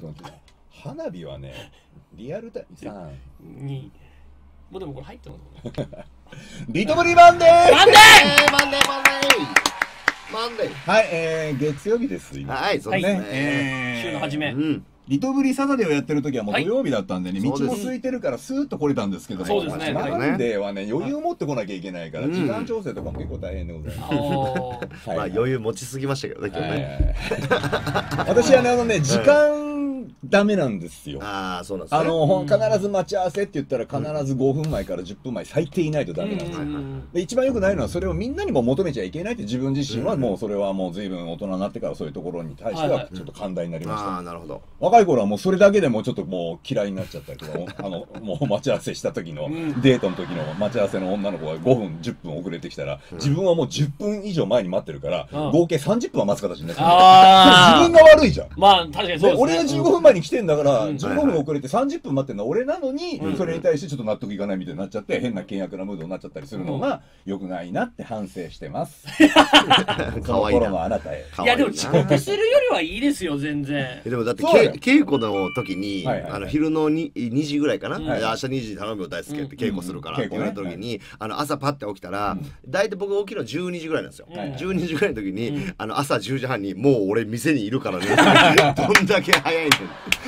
そうなんですよ。花火はね、リアルタイム3、 2、もうでもこれ入ってますもんね。 リトブリマンデーマンデマンデーはい、月曜日です、今。 はい、そうですね。 ね。 週の初め。 リトブリサタデーをやってる時はもう土曜日だったんでね、 はい道も空いてるからスーッと来れたんですけども、 そうですねマンデーはね、余裕を持ってこなきゃいけないから、時間調整とかも結構大変でございます。 まあ余裕持ちすぎましたけどね、今日ね。 私はね、時間ダメなんですよ。 ああ、そうなんですね。 必ず待ち合わせって言ったら必ず5分前から10分前最低いないとダメなんですよ。で一番良くないのはそれをみんなにも求めちゃいけないって自分自身はもうそれはもう随分大人になってからそういうところに対してはちょっと寛大になりました。 ああ、なるほど。 若い頃はもうそれだけでもちょっともう嫌いになっちゃったりとか、もう待ち合わせした時のデートの時の待ち合わせの女の子が5分10分遅れてきたら自分はもう10分以上前に待ってるから合計30分は待つ形になっちゃう。自分が悪いじゃん。 まあ確かにそうですね。 俺が15分前に来てんだから15分遅れて30分待ってるのは俺なのにそれに対してちょっと納得いかないみたいになっちゃって変な険悪なムードになっちゃったりするのが良くないなって反省してます。その頃のあなたへ。 いやでも遅刻するよりはいいですよ全然。 でもだって稽古の時に昼の2時ぐらいかな、明日2時頼むよ大輔って稽古するからって言われた時に朝パッて起きたら大体僕起きるの12時ぐらいなんですよ。12時ぐらいの時に朝10時半にもう俺店にいるからねどんだけ早い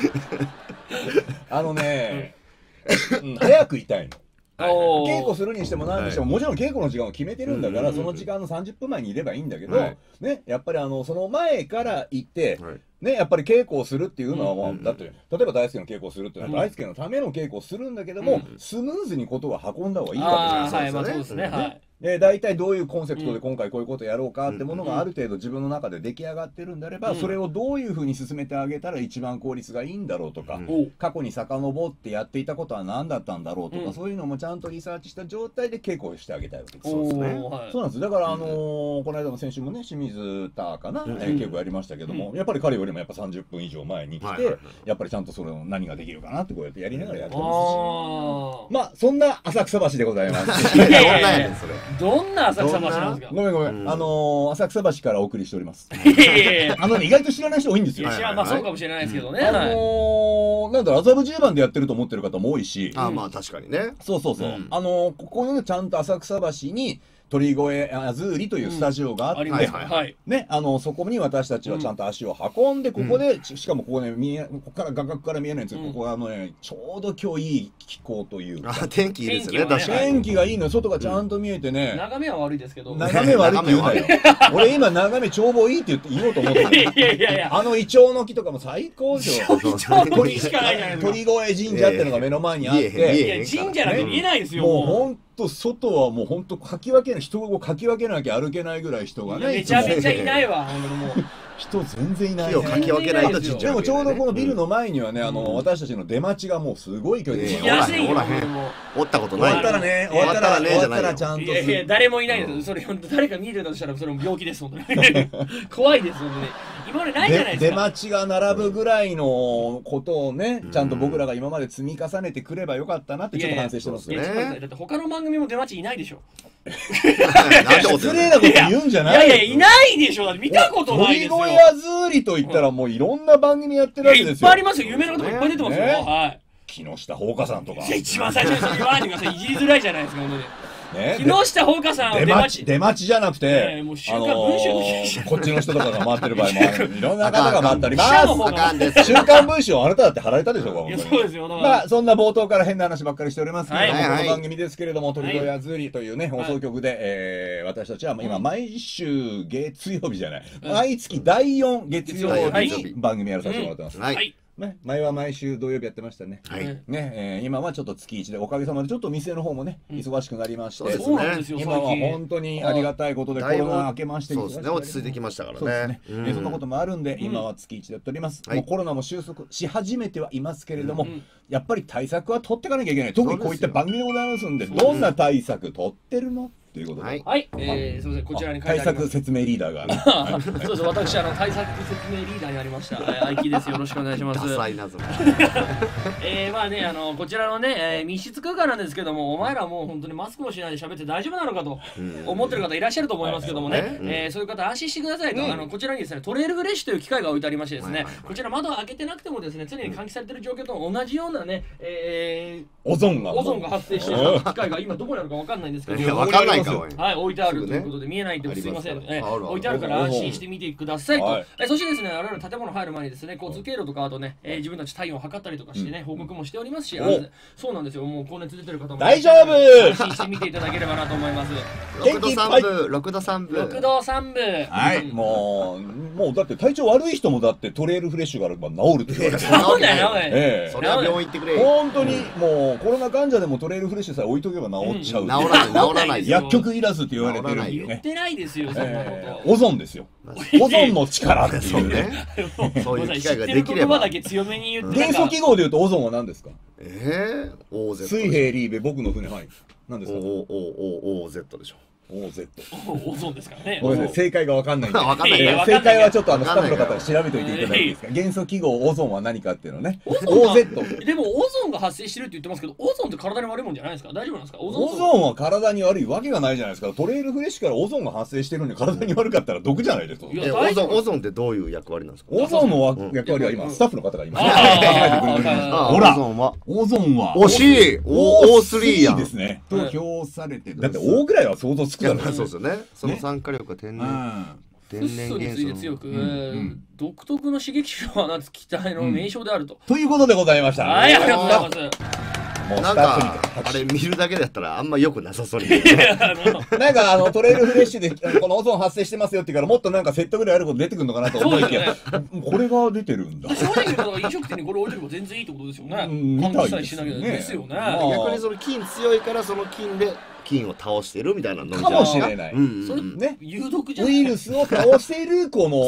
の早くいたいの。稽古するにしても何にしてももちろん稽古の時間を決めてるんだからその時間の30分前にいればいいんだけどね、やっぱりその前から行ってね、やっぱり稽古をするっていうのはだって例えば大輔の稽古をするっていうのは大輔のための稽古をするんだけどもスムーズにことは運んだ方がいいわけじゃないですか。で大体どういうコンセプトで今回こういうことやろうかってものがある程度自分の中で出来上がってるんであればそれをどういうふうに進めてあげたら一番効率がいいんだろうとか過去に遡ってやっていたことは何だったんだろうとかそういうのもちゃんとリサーチした状態で稽古をしてあげたいわけです。そうですね。そうなんです。だからこの間の先週もね清水田かな稽古やりましたけどもやっぱり彼よりもやっぱ30分以上前に来てやっぱりちゃんとそれを何ができるかなってこうやってやりながらやってますしまあそんな浅草橋でございます。 どんな浅草橋なんですか。 ごめんごめん、浅草橋からお送りしております。意外と知らない人多いんですよ。 まあそうかもしれないですけどね。 なんだろう麻布十番でやってると思ってる方も多いし、 まあ確かにね。 そうそうそう。ここのちゃんと浅草橋に鳥越アズーリというスタジオがあってね、そこに私たちはちゃんと足を運んでここでしかもここねここから画角から見えないんですけどここはちょうど今日いい気候というか天気いいですよね。確かに天気がいいの外がちゃんと見えてね。 眺めは悪いですけど。 眺め悪いって言うなよ。俺今眺め眺望いいって言おうと思ってる。イチョウの木とかも最高ですよ。 鳥しかないじゃないですか。 鳥越神社ってのが目の前にあって。 神社なんて見えないですよ。 もう本当外はもう本当かき分けない人をかき分けなきゃ歩けないぐらい人がね。 めちゃめちゃいないわ。もう。 人全然いない。 木をかき分けないとちっちゃい。 でもちょうどこのビルの前にはね私たちの出待ちがもうすごい距離で。 おらへん。おったことない。 終わったらね終わったらちゃんと。 いや誰もいないです。それ誰か見てたとしたらそれも病気です本当に。怖いです本当に。今までないじゃないですか。 出待ちが並ぶぐらいのことをねちゃんと僕らが今まで積み重ねてくればよかったなってちょっと反省してますね。 だって他の番組も出待ちいないでしょ。 失礼なこと言うんじゃない。 いやいないでしょ。だって見たことないですよ。 鳥越アズーリと言ったらもういろんな番組やってるわけですよ。 いっぱいありますよ。有名な方がいっぱい出てますよ。はい。 木下ほうかさんとか。 一番最初にそれ言わないでください。いじりづらいじゃないですか本当に。木下ほうかさんは出待ちじゃなくてこっちの人とかが回ってる場合もいろんな方が回っております。週刊文春あなただって貼られたでしょうか。 そうですよ。 まあそんな冒頭から変な話ばっかりしておりますけれどもこの番組ですけれども鳥越アズーリというね放送局で私たちは今毎週月曜日じゃない毎月第4月曜日に番組やらさせてもらってます。前は毎週土曜日やってましたね。今はちょっと月1でおかげさまでちょっと店の方もね忙しくなりまして今は本当にありがたいことでコロナ明けまして落ち着いてきましたからね。 そんなこともあるんで今は月1でやっております。もうコロナも収束し始めてはいますけれどもやっぱり対策は取っていかなきゃいけない。特にこういった番組でございますんでどんな対策取ってるのということで、 はい、すみません、こちらに書いてあります。 対策説明リーダーがそうです、私対策説明リーダーになりました。愛機です。よろしくお願いします。 ダサいなぞ。 まあね、こちらのね、密室空間なんですけども、お前らもう本当にマスクもしないで喋って大丈夫なのかと思ってる方いらっしゃると思いますけどもね、そういう方安心してくださいと。こちらにですね、トレイルフレッシュという機械が置いてありましてですね、こちら窓を開けてなくてもですね、常に換気されてる状況と同じようなね、 オゾンが発生している機械が今どこにあるかわかんないんですけど、 わかんないか。 はい、置いてあるということで見えないんですいません。置いてあるから安心して見てくださいと。そしてですね、我々建物入る前にですね、交通経路とかあとね、自分たち体温を測ったりとかしてね、報告もしておりますし、そうなんですよ。もう高熱出てる方も大丈夫。 安心して見ていただければなと思います。 6度3分、6度3分。 6度3分。 はい、もうだって体調悪い人もだってトレイルフレッシュがあれば治るって言われてる。 そうだよ。 それは病院行ってくれ。 本当にもうコロナ患者でもトレイルフレッシュさえ置いとけば治っちゃう。 治らない。 薬局いらずって言われてる。 言ってないですよ、そんなこと。 オゾンですよ。オゾンの力っていうね。 そういう機会ができれば。 元素記号で言うとオゾンは何ですか？ 水平リーベ僕の船、はい。何ですか ？OZ でしょ。 OZ。 オゾンですからね。 ごめんなさい、正解がわかんないんで。 正解はちょっとスタッフの方に調べといていただいていいですか？元素記号オゾンは何かっていうのね。OZ。 でもオゾンが発生してるって言ってますけど、オゾンって体に悪いもんじゃないですか？大丈夫なんですか？ オゾンは体に悪いわけがないじゃないですか。トレイルフレッシュからオゾンが発生してるのに体に悪かったら毒じゃないですか。 オゾンってどういう役割なんですか？ オゾンの役割は今スタッフの方がいます。 ほら、 オゾンは惜しい O3 やんですね。と評されて、だって O ぐらいは想像つくだろ。 そうですよね。その酸化力が天然元素に強く、独特の刺激を放つ気体の名称であると。 ということでございました。 はい、ありがとうございます。 なんかあれ見るだけだったらあんま良くなさそうに。 なんかトレイルフレッシュでこのオゾン発生してますよって言うからもっとなんか説得力あること出てくるのかなと思いきや、これが出てるんだ。 正直言うと飲食店にこれ置いてれば全然いいってことですよね。換気さえしなきゃですよね。 逆にその菌強いからその菌で菌を倒してるみたいなのかもしれない。 それね、有毒じゃない。 ウイルスを倒せるこの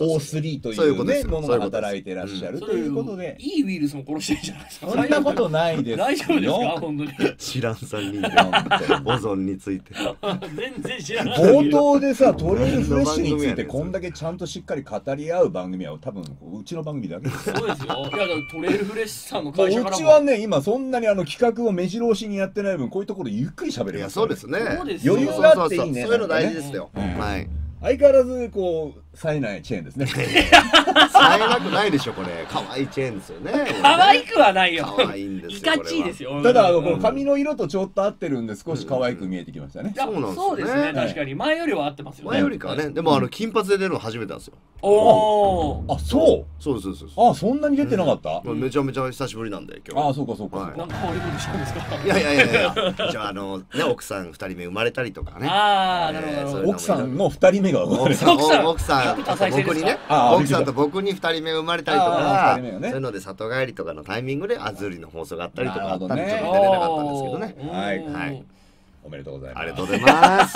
O3 というねものが働いてらっしゃるということで、 いいウイルスも殺してるじゃないですか。 そんなことないですよ。 大丈夫ですか本当に。 知らん3人でオゾンについて全然知らない。 冒頭でさトレイルフレッシュについてこんだけちゃんとしっかり語り合う番組は多分うちの番組だけです。 そうですよ。いやトレイルフレッシュさんの会社からもうちはね今そんなに企画を目白押しにやってない分こういうところでゆっくり喋れます。 そうですね。 余裕があっていいね。 そういうの大事ですよ。はい。 相変わらずこう冴えないチェーンですね。 冴えなくないでしょこれ。可愛いチェーンですよね。 可愛くはないよ。 可愛いんですよ。 いかちいですよ。 ただこの髪の色とちょっと合ってるんで少し可愛く見えてきましたね。 そうですね。確かに前よりは合ってますよね。 前よりかはね。でも金髪で出るの初めてなんですよ。 おお。 あ、そう。 そうです。 あ、そんなに出てなかった？ めちゃめちゃ久しぶりなんで今日。 あ、そうかそうか。 なんか変わりことしたんですか？ いや。じゃあね奥さん2人目生まれたりとかね。 ああ、なるほど。 奥さんの2人目が生まれた。 奥さん僕にね、奥さんと僕に2人目生まれたりとか、そういうので里帰りとかのタイミングでアズリの放送があったりとかあったんでちょっと出れなかったんですけどね。はい。 おめでとうございます。 ありがとうございます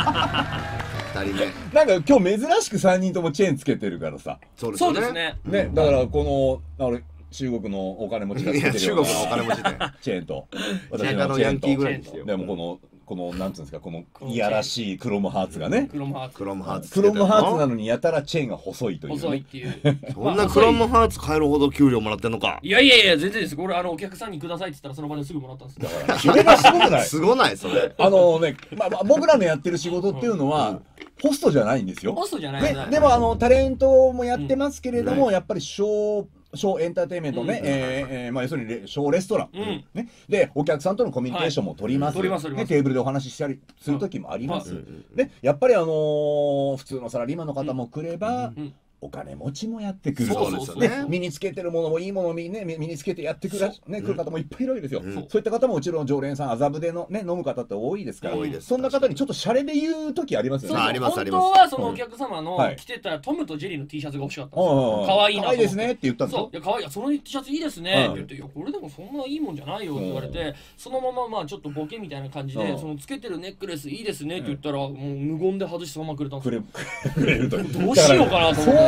。2人目。 なんか今日珍しく3人ともチェーンつけてるからさ。 そうですね。 ね、だからこの中国のお金持ちがつけてるような中国のお金持ちでチェーンと私のヤンキーぐらいですよ。 でもこのなんつうんですかこのいやらしいクロムハーツがね。 クロムハーツなのにやたらチェーンが細いという。 細いっていう。 そんなクロムハーツ買えるほど給料もらってんのか。 いや全然です。これお客さんにくださいって言ったらその場ですぐもらったんです。だからそれがすごくない？ すごないそれ。 ね、僕らのやってる仕事っていうのはホストじゃないんですよ。 ホストじゃない。 でもタレントもやってますけれどもやっぱりショーエンターテインメントね、要するにショーレストラン、ね、でお客さんとのコミュニケーションも取ります、テーブルでお話ししたりする時もあります、でやっぱり普通のサラリーマンの方も来れば、お金持ちもやってくる。 そうですよね。 身につけてるものもいいものを身につけてやってくる方もいっぱいいるわけですよ。そういった方もうちの常連さん麻布でのね飲む方って多いですから、そんな方にちょっとシャレで言う時ありますよね。 ありますあります。本当はそのお客様の着てたトムとジェリーの T シャツが欲しかったんですよ。可愛いな。 可愛いですねって言ったんですよ。 いや可愛い。その T シャツいいですねって言って、いやこれでもそんないいもんじゃないよって言われて、そのままちょっとボケみたいな感じでそのつけてるネックレスいいですねって言ったらもう無言で外しそのままくれたんですよ。 くれると。 どうしようかなと思って。 そ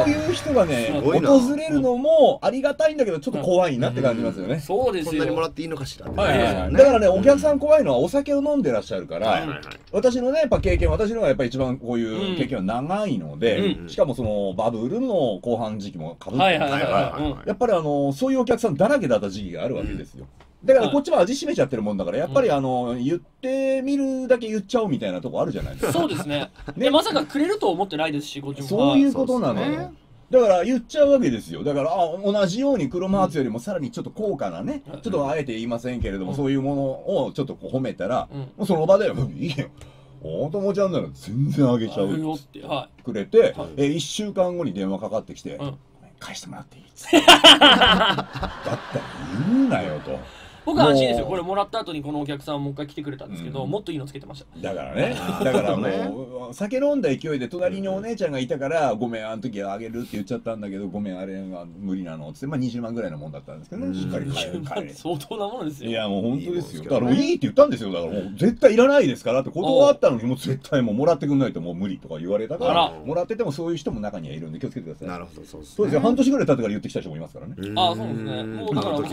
いう人がね訪れるのもありがたいんだけどちょっと怖いなって感じますよね。 そうですよ。 こんなにもらっていいのかしら。 だからねお客さん怖いのはお酒を飲んでらっしゃるから私のねやっぱ経験私のがやっぱり一番こういう経験は長いのでしかもそのバブルの後半時期もかぶってますからやっぱりそういうお客さんだらけだった時期があるわけですよ。だからこっちも味しめちゃってるもんだからやっぱり言ってみるだけ言っちゃおうみたいなとこあるじゃないですか。 そうですね。まさかくれると思ってないですしこっちも。 そういうことなのよ。だから言っちゃうわけですよ。だから同じようにクロマーツよりもさらにちょっと高価なねちょっとあえて言いませんけれどもそういうものをちょっと褒めたらもうその場で「いいよ大友ちゃんなら全然あげちゃう」ってくれて1週間後に電話かかってきて「返してもらっていい」っつってだったら言うなよと。 僕は安心ですよ。これもらった後にこのお客さんもう一回来てくれたんですけど、もっといいのつけてました。 だからねだからもう酒飲んだ勢いで隣にお姉ちゃんがいたから「ごめんあの時あげる」って言っちゃったんだけど「ごめんあれは無理なの」っつって20万ぐらいのもんだったんですけどねしっかり返る相当なものですよ。 いやもう本当ですよ。だからもういいって言ったんですよ。だからもう絶対いらないですからって断ったのにもう絶対もうもらってくんないともう無理とか言われたからもらっててもそういう人も中にはいるんで気をつけてください。 なるほどそうですよ。半年ぐらい経ってから言ってきた人もいますからね。 ああそうですね。もうだからあと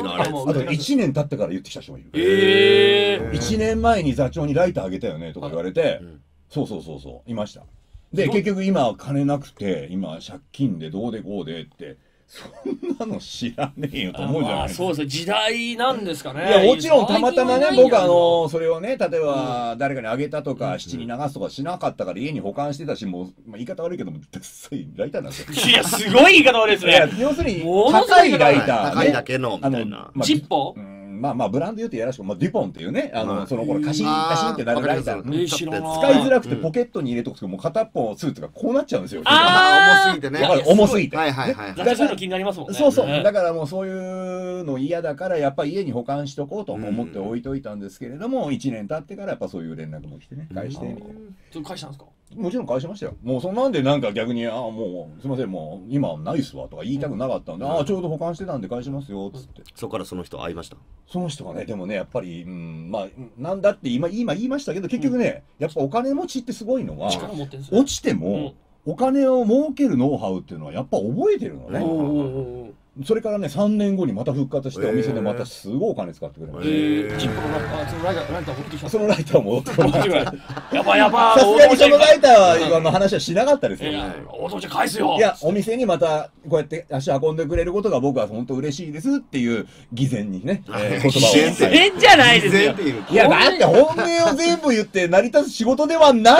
1年経ってから言ってきた人もいる。1年前に座長にライターあげたよねとか言われてそういました。で結局今金なくて今借金でどうでこうでってそんなの知らねえよと思うじゃないですか。 そうですね時代なんですかね。 いやもちろんたまたまね僕それをね例えば誰かにあげたとか七に流すとかしなかったから家に保管してたしもう言い方悪いけどもダッサいライターなんですよ。 いやすごい言い方悪いですね。 要するに高いライター高いだけのみたいなジッポまあブランド言うとやらしくデュポンっていうねその頃カシンってなるライター使いづらくてポケットに入れとくともう片っぽスーツがこうなっちゃうんですよ。 重すぎてね。 重すぎて。 だからそういうの気になりますもんね。 そうだからもうそういうの嫌だからやっぱり家に保管しとこうと思って置いといたんですけれども1年経ってからやっぱそういう連絡も来てね返して返したんですか。 もちろん返しましたよ。もうそんなんでなんか逆にもうすいませんもう今ないっすわとか言いたくなかったんでちょうど保管してたんで返しますよっつって。 そこからその人会いました。 その人がねでもねやっぱりまあなんだって今言いましたけど結局ねやっぱお金持ちってすごいのは落ちてもお金を儲けるノウハウっていうのはやっぱ覚えてるのね。それからね3年後にまた復活してお店でまたすごいお金使ってくれました。 ジッポのそのライター持ってきた。 そのライターも戻ってこない。 やばいやばい。 さすがにそのライターは話はしなかったですよ。 お父ちゃん返すよ。 いやお店にまたこうやって足運んでくれることが僕は本当嬉しいですっていう偽善にね言葉を。 偽善じゃないですよ。 いやだって本音を全部言って成り立つ仕事ではない。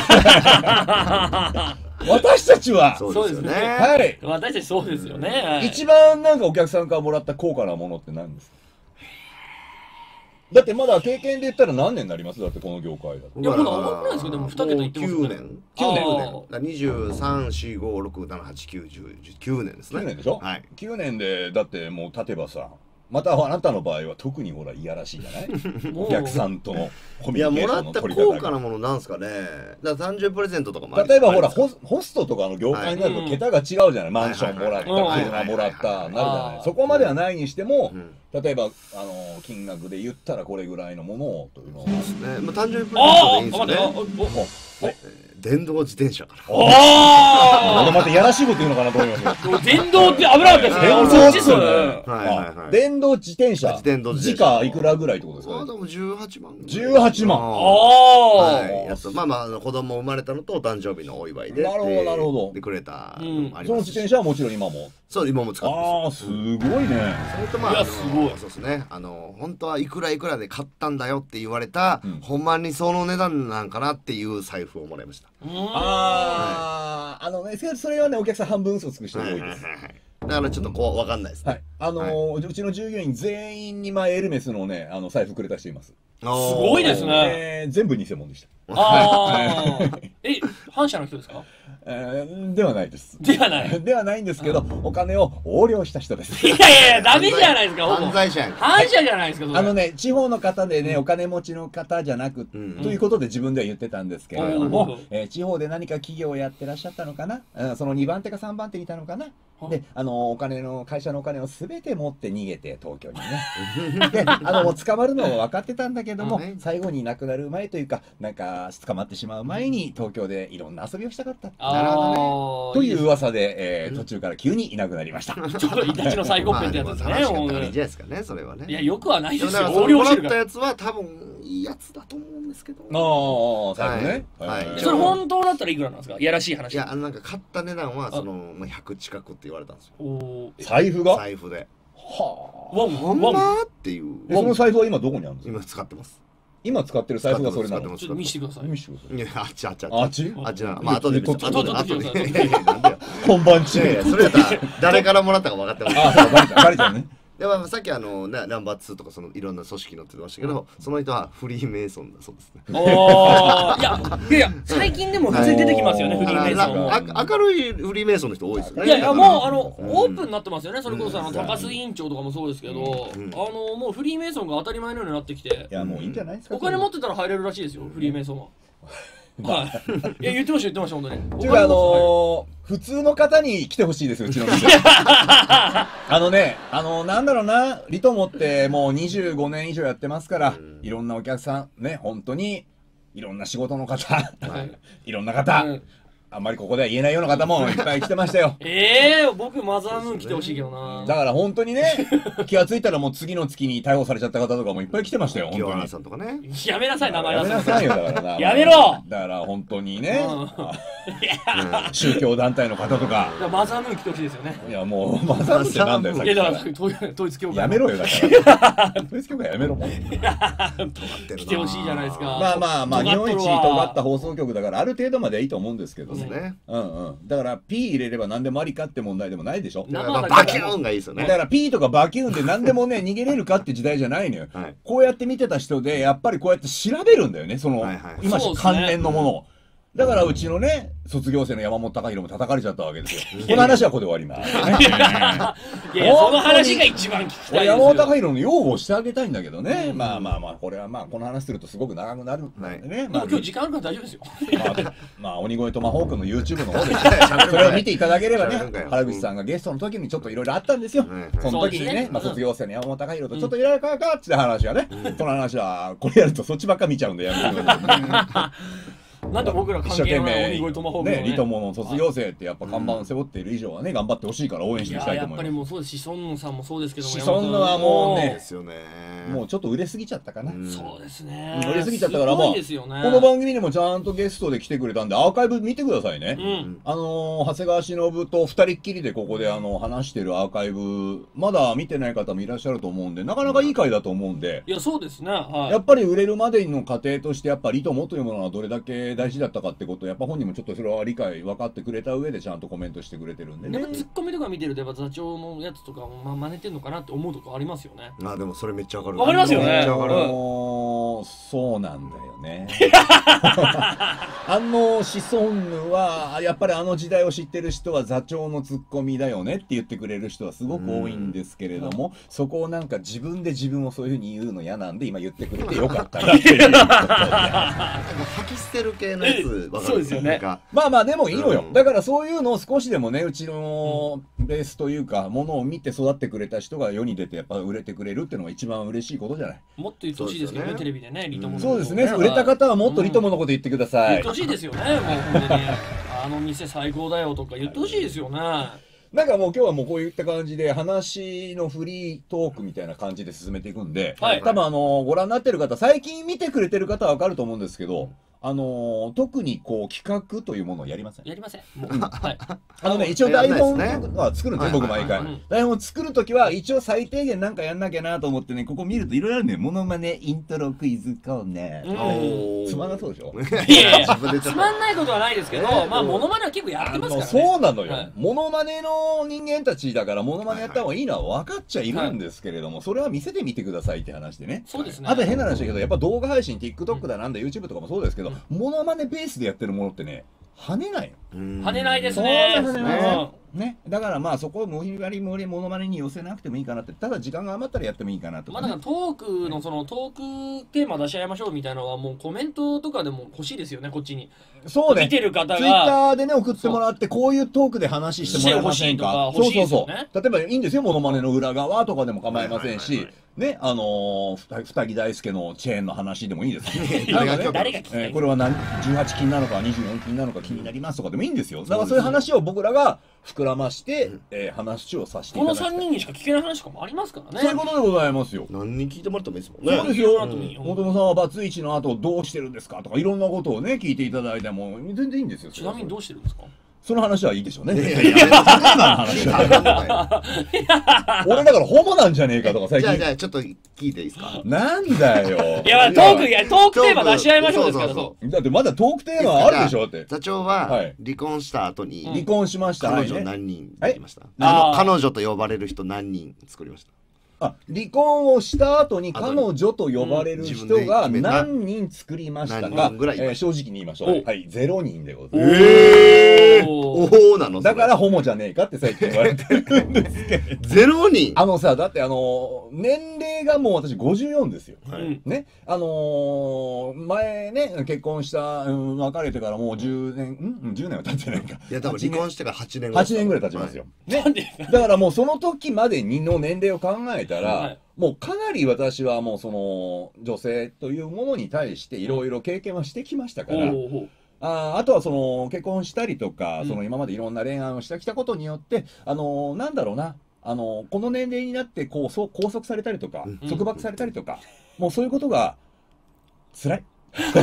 私たちはそうですね。 はい。 私たちそうですよね。 一番なんかお客さんからもらった高価なものって何ですか。だってまだ経験で言ったら何年になりますだってこの業界だと。 いやまだ甘くないですけどでも2桁いってますね。 9年。23、4、5、6、7、8、9、10、9年ですね。 9年でしょ。はい。9年でだってもう立てばさ。またあなたの場合は特にほらいやらしいじゃないお客さんとのコミュニケーションの取り方が。 いやもらった高価なものなんですかね。だから誕生日プレゼントとかも例えばほらホストとかの業界になると桁が違うじゃない。マンションもらった車もらったなるじゃない。そこまではないにしても例えば金額で言ったらこれぐらいのものをというのは。 そうですね。まあ誕生日プレゼントでいいんですよね。電動自転車から。 俺またやらしいこと言うのかなと思いますよ。 電動って危なかったですね。俺そっちっすよね。 電動自転車。時価いくらぐらいってことですか。 でも18万。 18万。 まあまあ子供生まれたのとお誕生日のお祝いで。 なるほどなるほど。 でくれた。その自転車はもちろん今も。 そう今も使ってます。 すごいね。 それとまあそうですね。本当はいくらいくらで買ったんだよって言われたほんまにその値段なんかなっていう財布をもらいました。 それはねお客さん半分嘘つく人が多いです。 だからちょっとこう分かんないですね。 うちの従業員全員にエルメスのね財布くれた人います。 すごいですね。 全部偽物でした。 反社の人ですか。 ではないです。 ではない。 ではないんですけどお金を横領した人です。 いやいやダメじゃないですか。 犯罪者やん。 反社じゃないですか。 地方の方でねお金持ちの方じゃなくということで自分では言ってたんですけれども地方で何か企業をやってらっしゃったのかなその2番手か3番手にいたのかなで会社のお金を全て持って逃げて東京にねでもう捕まるのは分かってたんだけども、最後に亡くなる前というかなんか捕まってしまう前に東京でいろんな遊びをしたかった。 なるほどねという噂で途中から急にいなくなりました。 ちょっとイタチの最後編ってやつですね。 楽しかったからいいじゃないですかね、それはね。 いやよくはないですよ。 横領してるから。もらったやつは多分いいやつだと思うんですけど。 最後ね。 それ本当だったらいくらなんですか。いやらしい話。 いやなんか買った値段はその100近くって言われたんですよ。 財布が？ 財布で。 はあ。ほんまっていう。 その財布は今どこにあるんですか？ 今使ってます。 今使ってる財布がそれなの？ ちょっと見せてください。 見せてください。 いやあっちな。 まあ後で後で本番中。 それやったら誰からもらったか分かってます。 バレちゃうね。 でもさっきナンバー2とかいろんな組織載ってましたけど、その人はフリーメイソンだそうですね。 いや最近でも普通に出てきますよね、フリーメイソンも。 明るいフリーメイソンの人多いですよね。 いやもうオープンになってますよね。それこそ高須委員長とかもそうですけど、もうフリーメイソンが当たり前のようになってきて、 いやもういいんじゃないですか。 お金持ってたら入れるらしいですよ、フリーメイソンは。はい。いや言ってました本当に。 普通の方に来てほしいですよ、うちの店。なんだろうな、リトモってもう25年以上やってますから、いろんなお客さん、ね、本当に、いろんな仕事の方、いろんな方、あんまりここでは言えないような方もいっぱい来てましたよ。 僕マザームーン来てほしいけどな。 だから本当にね、気がついたらもう次の月に逮捕されちゃった方とかもいっぱい来てましたよ。 清原さんとかね。 やめなさい、名前やめなさいよ、だからな。 やめろ。 だから本当にね、宗教団体の方とか。 マザームーン来てほしいですよね。 いやもうマザームーンってなんだよ、さっきから。 統一教会。 やめろよ、だから。統一教会やめろもん。 来てほしいじゃないですか。 まあ日本一尖った放送局だからある程度まではいいと思うんですけどね。だから P 入れれば何でもありかって問題でもないでしょ。 バキューンがいいですよね。 だから P とかバキューンで何でもね逃げれるかって時代じゃないのよ。こうやって見てた人でやっぱりこうやって調べるんだよね、その今関連のものを。だからうちのね卒業生の山本隆弘も叩かれちゃったわけですよ。この話はここで終わります。 いやその話が一番聞きたい。 山本隆弘の擁護をしてあげたいんだけどね。まあこれはこの話するとすごく長くなるんでね。 今日時間あるから大丈夫ですよ。 鬼越トマホークの YouTube の方でそれを見ていただければね、原口さんがゲストの時にちょっといろいろあったんですよ。その時にね卒業生の山本隆弘とちょっといろいろかって話がね、その話はこれやるとそっちばっか見ちゃうんでやめてください。 なんで僕ら関係ない鬼越トマホークね、リトモの卒業生ってやっぱ看板を背負っている以上はね頑張ってほしいから応援していきたいと思います。 やっぱりもうそうですし、シソンヌさんもそうですけども、 シソンヌはもうねですよね。 もうちょっと売れすぎちゃったかな。 そうですね。 売れすぎちゃったからこの番組にもちゃんとゲストで来てくれたんでアーカイブ見てくださいね。長谷川忍と二人っきりでここで話してるアーカイブまだ見てない方もいらっしゃると思うんでなかなかいい回だと思うんで。 いやそうですね。 やっぱり売れるまでの過程としてやっぱリトモというものがどれだけ大事だったかってことやっぱ本人もちょっとそれは理解分かってくれた上でちゃんとコメントしてくれてるんでね。 ツッコミとか見てるとやっぱ座長のやつとかも真似てんのかなって思うとこありますよね。 でもそれめっちゃ分かる。 分かりますよね。 そうなんだよね。シソンヌはやっぱり時代を知ってる人は座長のツッコミだよねって言ってくれる人はすごく多いんですけれども、そこをなんか自分で自分をそういうふうに言うの嫌なんで今言ってくれてよかったなっていう。 吐き捨てる系のやつそうですよね。 まあでもいいのよ。だからそういうのを少しでもねうちのベースというかものを見て育ってくれた人が世に出てやっぱ売れてくれるっていうのが一番嬉しいことじゃない。 もっと言ってほしいですけどね、テレビでね、リトモの。 そうですね。売れた方はもっとリトモのこと言ってください。 言ってほしいですよね。もう本当にあの店最高だよとか言ってほしいですよね。 なんかもう今日はもうこういった感じで話のフリートークみたいな感じで進めていくんで、多分ご覧になってる方最近見てくれてる方は分かると思うんですけど、特にこう企画というものをやりません。 やりません。 一応台本は作るんですよ、僕毎回。台本作るときは一応最低限なんかやんなきゃなと思ってね、ここ見るといろいろあるね。モノマネイントロクイズコーナー。つまんなそうでしょ。 いやいや、つまんないことはないですけど、まあモノマネは結構やってますからね。 そうなのよ。モノマネの人間たちだからモノマネやった方がいいのは分かっちゃいるんですけれども、それは見せてみてくださいって話でね。 そうですね。 あと変な話だけど、やっぱ動画配信 TikTok だなんだ YouTube とかもそうですけど、モノマネベースでやってるものってね跳ねないの。跳ねないですね。 ね、だからまあそこを無理やりモノマネに寄せなくてもいいかなって、ただ時間が余ったらやってもいいかなとか、 まあだからトークのそのトークテーマ出し合いましょうみたいなのはもうコメントとかでも欲しいですよね、こっちに。 そうね、 見てる方がツイッターでね送ってもらって、こういうトークで話してもらえませんか。そうそうそう。例えばいいんですよ、モノマネの裏側とかでも構いませんし、ね、二木大輔のチェーンの話でもいいですし、誰が聞きたい、これは18金なのか24金なのか気になりますとかでもいいんですよ。だからそういう話を僕らが膨らまして、話をさせていただきたい。 この3人にしか聞けない話とかもありますからね。 そういうことでございますよ。 何人聞いてもらってもいいですもんね。 そうですよ。本野さんはバツイチの後どうしてるんですかとかいろんなことをね聞いていただいても全然いいんですよ。 ちなみにどうしてるんですか。 その話はいいでしょうね。俺だからホモなんじゃねえかとか最近。 じゃあちょっと聞いていいですか。 なんだよ。 いやトークテーマ出し合いましょうですから。そうだってまだトークテーマあるでしょって。 座長は離婚した後に離婚しました。 彼女何人できました。彼女と呼ばれる人何人作りました。 離婚をした後に彼女と呼ばれる人が何人作りましたか、正直に言いましょう。はい、0人でございます。 おおなの。 だからホモじゃねえかって最近言われてるんですけど。 0人。 さ、だって年齢がもう私54ですよ。ね、前ね結婚した別れてからもう10年は経ってないか。 いや多分離婚してから8年ぐらい経ちますよ。ね、だからもうその時までの年齢を考えたら、もうかなり私はもうその女性というものに対していろいろ経験はしてきましたから、あとはその結婚したりとか、その今までいろんな恋愛をしてきたことによってなんだろうな、この年齢になって拘束されたりとか束縛されたりとか、もうそういうことが辛い。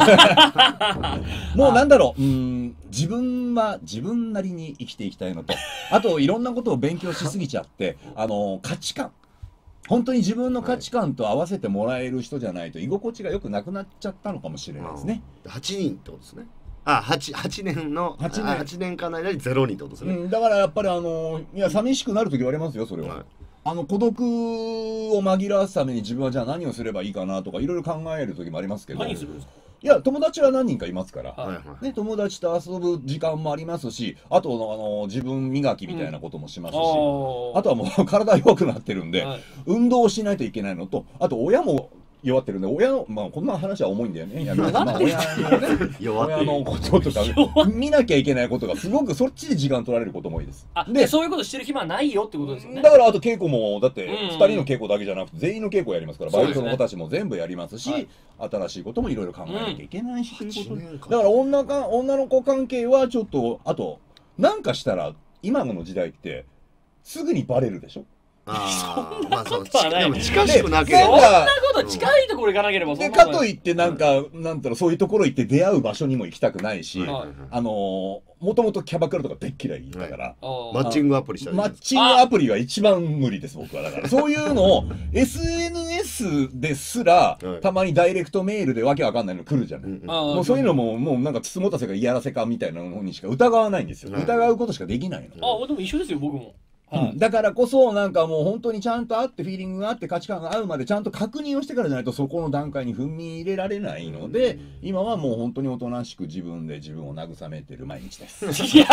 もうなんだろう、自分は自分なりに生きていきたいのと、あといろんなことを勉強しすぎちゃって価値観、本当に自分の価値観と合わせてもらえる人じゃないと居心地が良くなくなっちゃったのかもしれないですね。 8人ってことですね。8年間の間に0人ってことですね。 だからやっぱりいや寂しくなる時はありますよ、それは。孤独を紛らわすために自分はじゃあ何をすればいいかなとかいろいろ考える時もありますけど。 何するんですか。 いや友達は何人かいますから、ね、友達と遊ぶ時間もありますし、あと自分磨きみたいなこともしますし、あとはもう体弱くなってるんで、運動をしないといけないのと、あと親も弱ってるんで、親のこんな話は重いんだよね。親のこととか見なきゃいけないことがすごくそっちで時間取られることも多いです。 でそういうことしてる暇はないよってことですよね。 だからあと稽古もだって2人の稽古だけじゃなくて全員の稽古やりますから、バイトの子たちも全部やりますし、新しいこともいろいろ考えなきゃいけないしということで、だから女の子関係はちょっと、あとなんかしたら今の時代ってすぐにバレるでしょ。 まあそうでも近しくなければ、 そんなこと近いところ行かなければ、 かといってなんだろう、そういうところ行って出会う場所にも行きたくないし、もともとキャバクラとかでっ嫌いだから、 マッチングアプリしたマッチングアプリが一番無理です僕は。だからそういうのを SNS ですらたまにダイレクトメールでわけわかんないの来るじゃない。もうそういうのももうなんかつつもたせか嫌らせかみたいなのにしか疑わないんですよ。疑うことしかできないの。 でも一緒ですよ僕も。 だからこそなんかもう本当にちゃんと会ってフィーリングがあって価値観が合うまでちゃんと確認をしてからじゃないとそこの段階に踏み入れられないので、今はもう本当におとなしく自分で自分を慰めてる毎日です。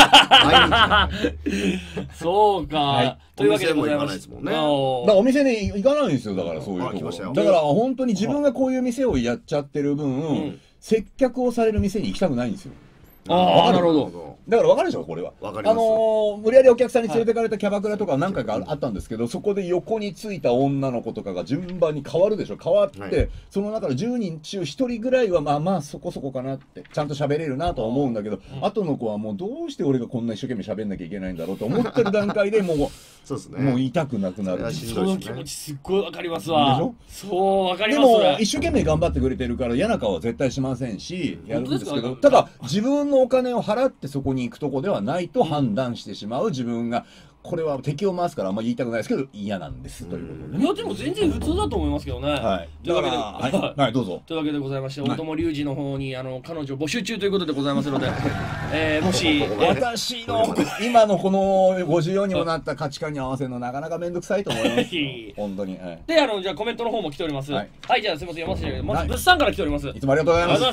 そうか。というわけでございます。 だからお店に行かないんですよ。だからそういうところ。だから本当に自分がこういう店をやっちゃってる分、接客をされる店に行きたくないんですよ。 なるほど。 だから分かるでしょこれは。無理やりお客さんに連れてかれたキャバクラとか何回かあったんですけど、そこで横についた女の子とかが順番に変わるでしょ。変わってその中で10人中1人ぐらいはまあそこそこかなってちゃんと喋れるなとは思うんだけど、後の子はもうどうして俺がこんな一生懸命喋んなきゃいけないんだろうと思ってる段階でもう痛くなくなる。 その気持ちすっごい分かりますわ。そう分かります。 でも一生懸命頑張ってくれてるから嫌な顔は絶対しませんしやるんですけど、ただ自分のお金を払ってそこに行くとこではないと判断してしまう自分がこれは敵を回すからあんまり言いたくないですけど嫌なんですということで、 いやでも全然普通だと思いますけどね。 はい。だからはいどうぞ。 というわけでございまして、大友龍二の方に彼女募集中ということでございますので、もし私の今のこの54にもなった価値観に合わせるのなかなか面倒くさいと思います。本当に。でじゃあコメントの方も来ております。はいじゃあすみません読ませていただきます。まず物産から来ております。 いつもありがとうございます。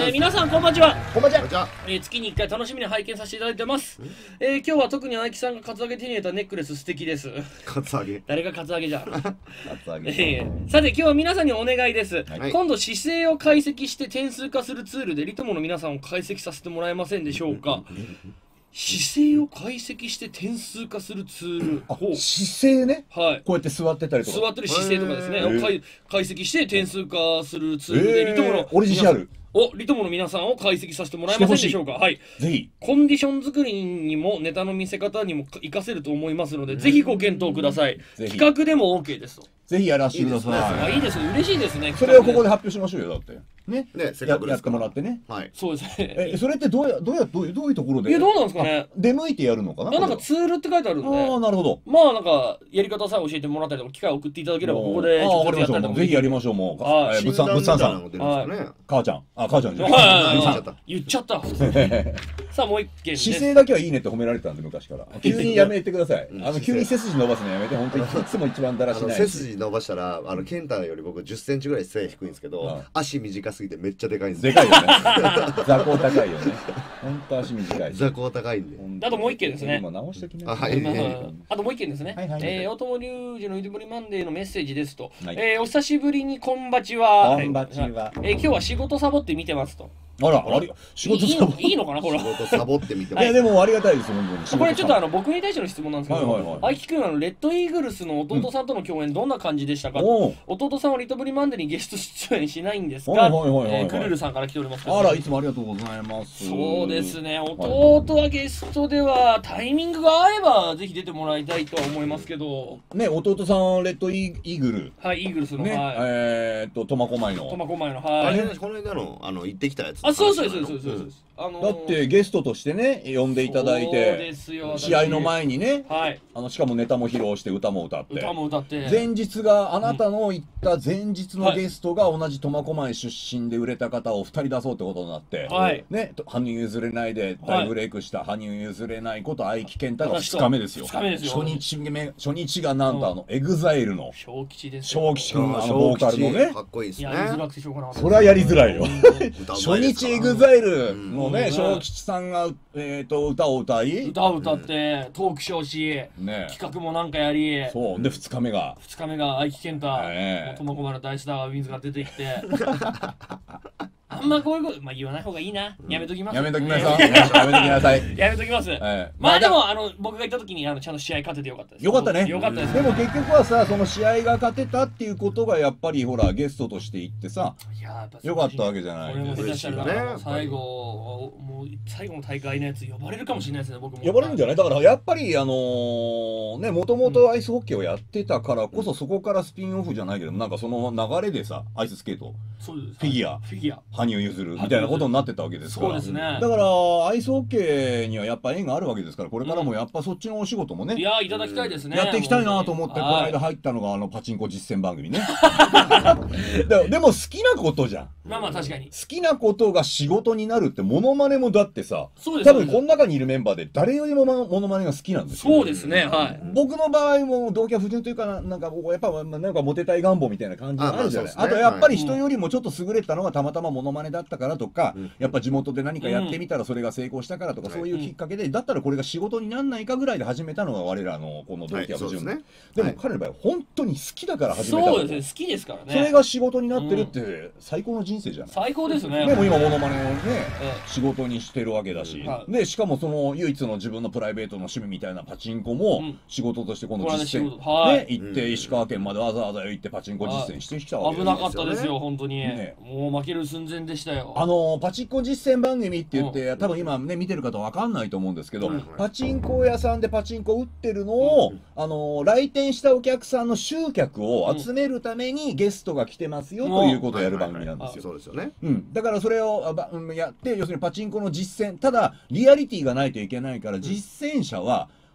皆さんこんばんちは。 こんばんちは。 月に1回楽しみに拝見させていただいてます。今日は特にナイキさんがカツアゲ手に入れたネックレス素敵です。 カツアゲ誰がカツアゲじゃん。 カツアゲ。 さて今日は皆さんにお願いです。今度姿勢を解析して点数化するツールでリトモの皆さんを解析させてもらえませんでしょうか。姿勢を解析して点数化するツール。 姿勢ね。 はい。 こうやって座ってたりとか。 座ってる姿勢とかですね。解析して点数化するツールでリトモのオリジナル。 リトモの皆さんを解析させてもらえませんでしょうか。はい。 ぜひ。 コンディション作りにもネタの見せ方にも活かせると思いますので、ぜひご検討ください。企画でも OK ですと。 ぜひやらせてください。いいですね。嬉しいですね。 それをここで発表しましょうよ。だって。ね。やってもらってね。 はい。そうですね。 それってどういうところで。 どうなんですかね。 出向いてやるのかな。 なんかツールって書いてあるんで。 ああ、なるほど。 まあなんかやり方さえ教えてもらったりとか機会を送っていただければここでやったりとか。ぜひやりましょうもう。物産さん。母ちゃん。母ちゃんじゃん。 言っちゃった。さあもう一件。 姿勢だけはいいねって褒められてたんで昔から。急にやめてください。急に背筋伸ばすのやめて本当にいつも一番だらしない。 背筋伸ばしたらケンタより僕10センチぐらい背低いんですけど、足短すぎてめっちゃでかいんです。 でかいよね。座高高いよね。本当足短い。 座高高いんで。 あともう一件ですね。 今直してきな。 あともう一件ですね。大友龍二のゆでぼりマンデーのメッセージですと。お久しぶりにこんばちは。 こんばちは。 今日は仕事サボって見てますと。 あら、仕事サボいいのかなこれ。 仕事サボってみてます。 いやでもありがたいです本当に。 これちょっと僕に対しての質問なんですけど、あいきくんレッドイーグルスの弟さんとの共演どんな感じでしたか。弟さんはリトブリマンデーにゲスト出演しないんですか。クルルさんから来ております。 あらいつもありがとうございます。 そうですね。弟はゲストではタイミングが合えばぜひ出てもらいたいとは思いますけど。 ね弟さんレッドイーグル。 はいイーグルスの苫小牧の。 苫小牧のはい。 この間の行ってきたやつ。 そうだってゲストとしてね呼んでいただいて試合の前にねしかもネタも披露して歌も歌って前日があなたの言った前日のゲストが同じ苫小牧出身で売れた方を2人出そうってことになってね羽生結弦ないで大ブレイクした羽生結弦ないこと愛木健太が2日目ですよ。初日がなんとEXILEの小吉です。 小吉君ボーカルのねかっこいいですね。 それはやりづらいよ。初日EXILEのね小吉さんが歌を歌ってトークショーし企画もなんかやりそうで2日目が愛知健太苫小牧の大スターが自ら出てきてあんまこういうこと言わない方がいいな。やめときます。 やめときなさい。 やめときます。まあでも僕が行った時にちゃんと試合勝ててよかったです。 よかったね。 よかったです。 でも結局はさその試合が勝てたっていうことがやっぱりほらゲストとして行ってさよかったわけじゃない。 これも下手したら最後の大会のやつ呼ばれるかもしれないですね。僕も呼ばれるんじゃない。だからやっぱりもともとアイスホッケーをやってたからこそそこからスピンオフじゃないけどなんかその流れでさアイススケートフィギュア羽生結弦みたいなことになってたわけですから。 そうですね。 だからアイスホッケーにはやっぱ縁があるわけですからこれからもやっぱそっちのお仕事もねいやいただきたいですね。 やっていきたいなと思ってこの間入ったのがパチンコ実践番組ね。でも好きなことじゃん。 まあ確かに好きなことが仕事になるってモノマネもだってさ多分この中にいるメンバーで誰よりもモノマネが好きなんですよ。 そうですね。はい。 僕の場合も同居不純というかなんかやっぱなんかモテたい願望みたいな感じがあるじゃない。あとやっぱり人よりもちょっと優れたのがたまたまモノマネだったからとかやっぱ地元で何かやってみたらそれが成功したからとかそういうきっかけでだったらこれが仕事になんないかぐらいで始めたのが我らのこの同居不純でも彼の場合本当に好きだから始めた。 そうですね。好きですからね。 それが仕事になってるって最高の人生じゃない。 最高ですね。 でも今モノマネをね仕事にしてるわけだしでしかもその唯一の自分のプライベートの趣味みたいなパチンコも仕事として今度実践ね行って石川県までわざわざ行ってパチンコ実践してきたわけですよ。 危なかったですよ本当に。もう負ける寸前でしたよ。 パチンコ実践番組って言って多分今ね見てる方わかんないと思うんですけどパチンコ屋さんでパチンコ打ってるのを来店したお客さんの集客を集めるためにゲストが来てますよということをやる番組なんですよ。 そうですよね。 だからそれをやって要するにパチンコの実践ただリアリティがないといけないから実践者は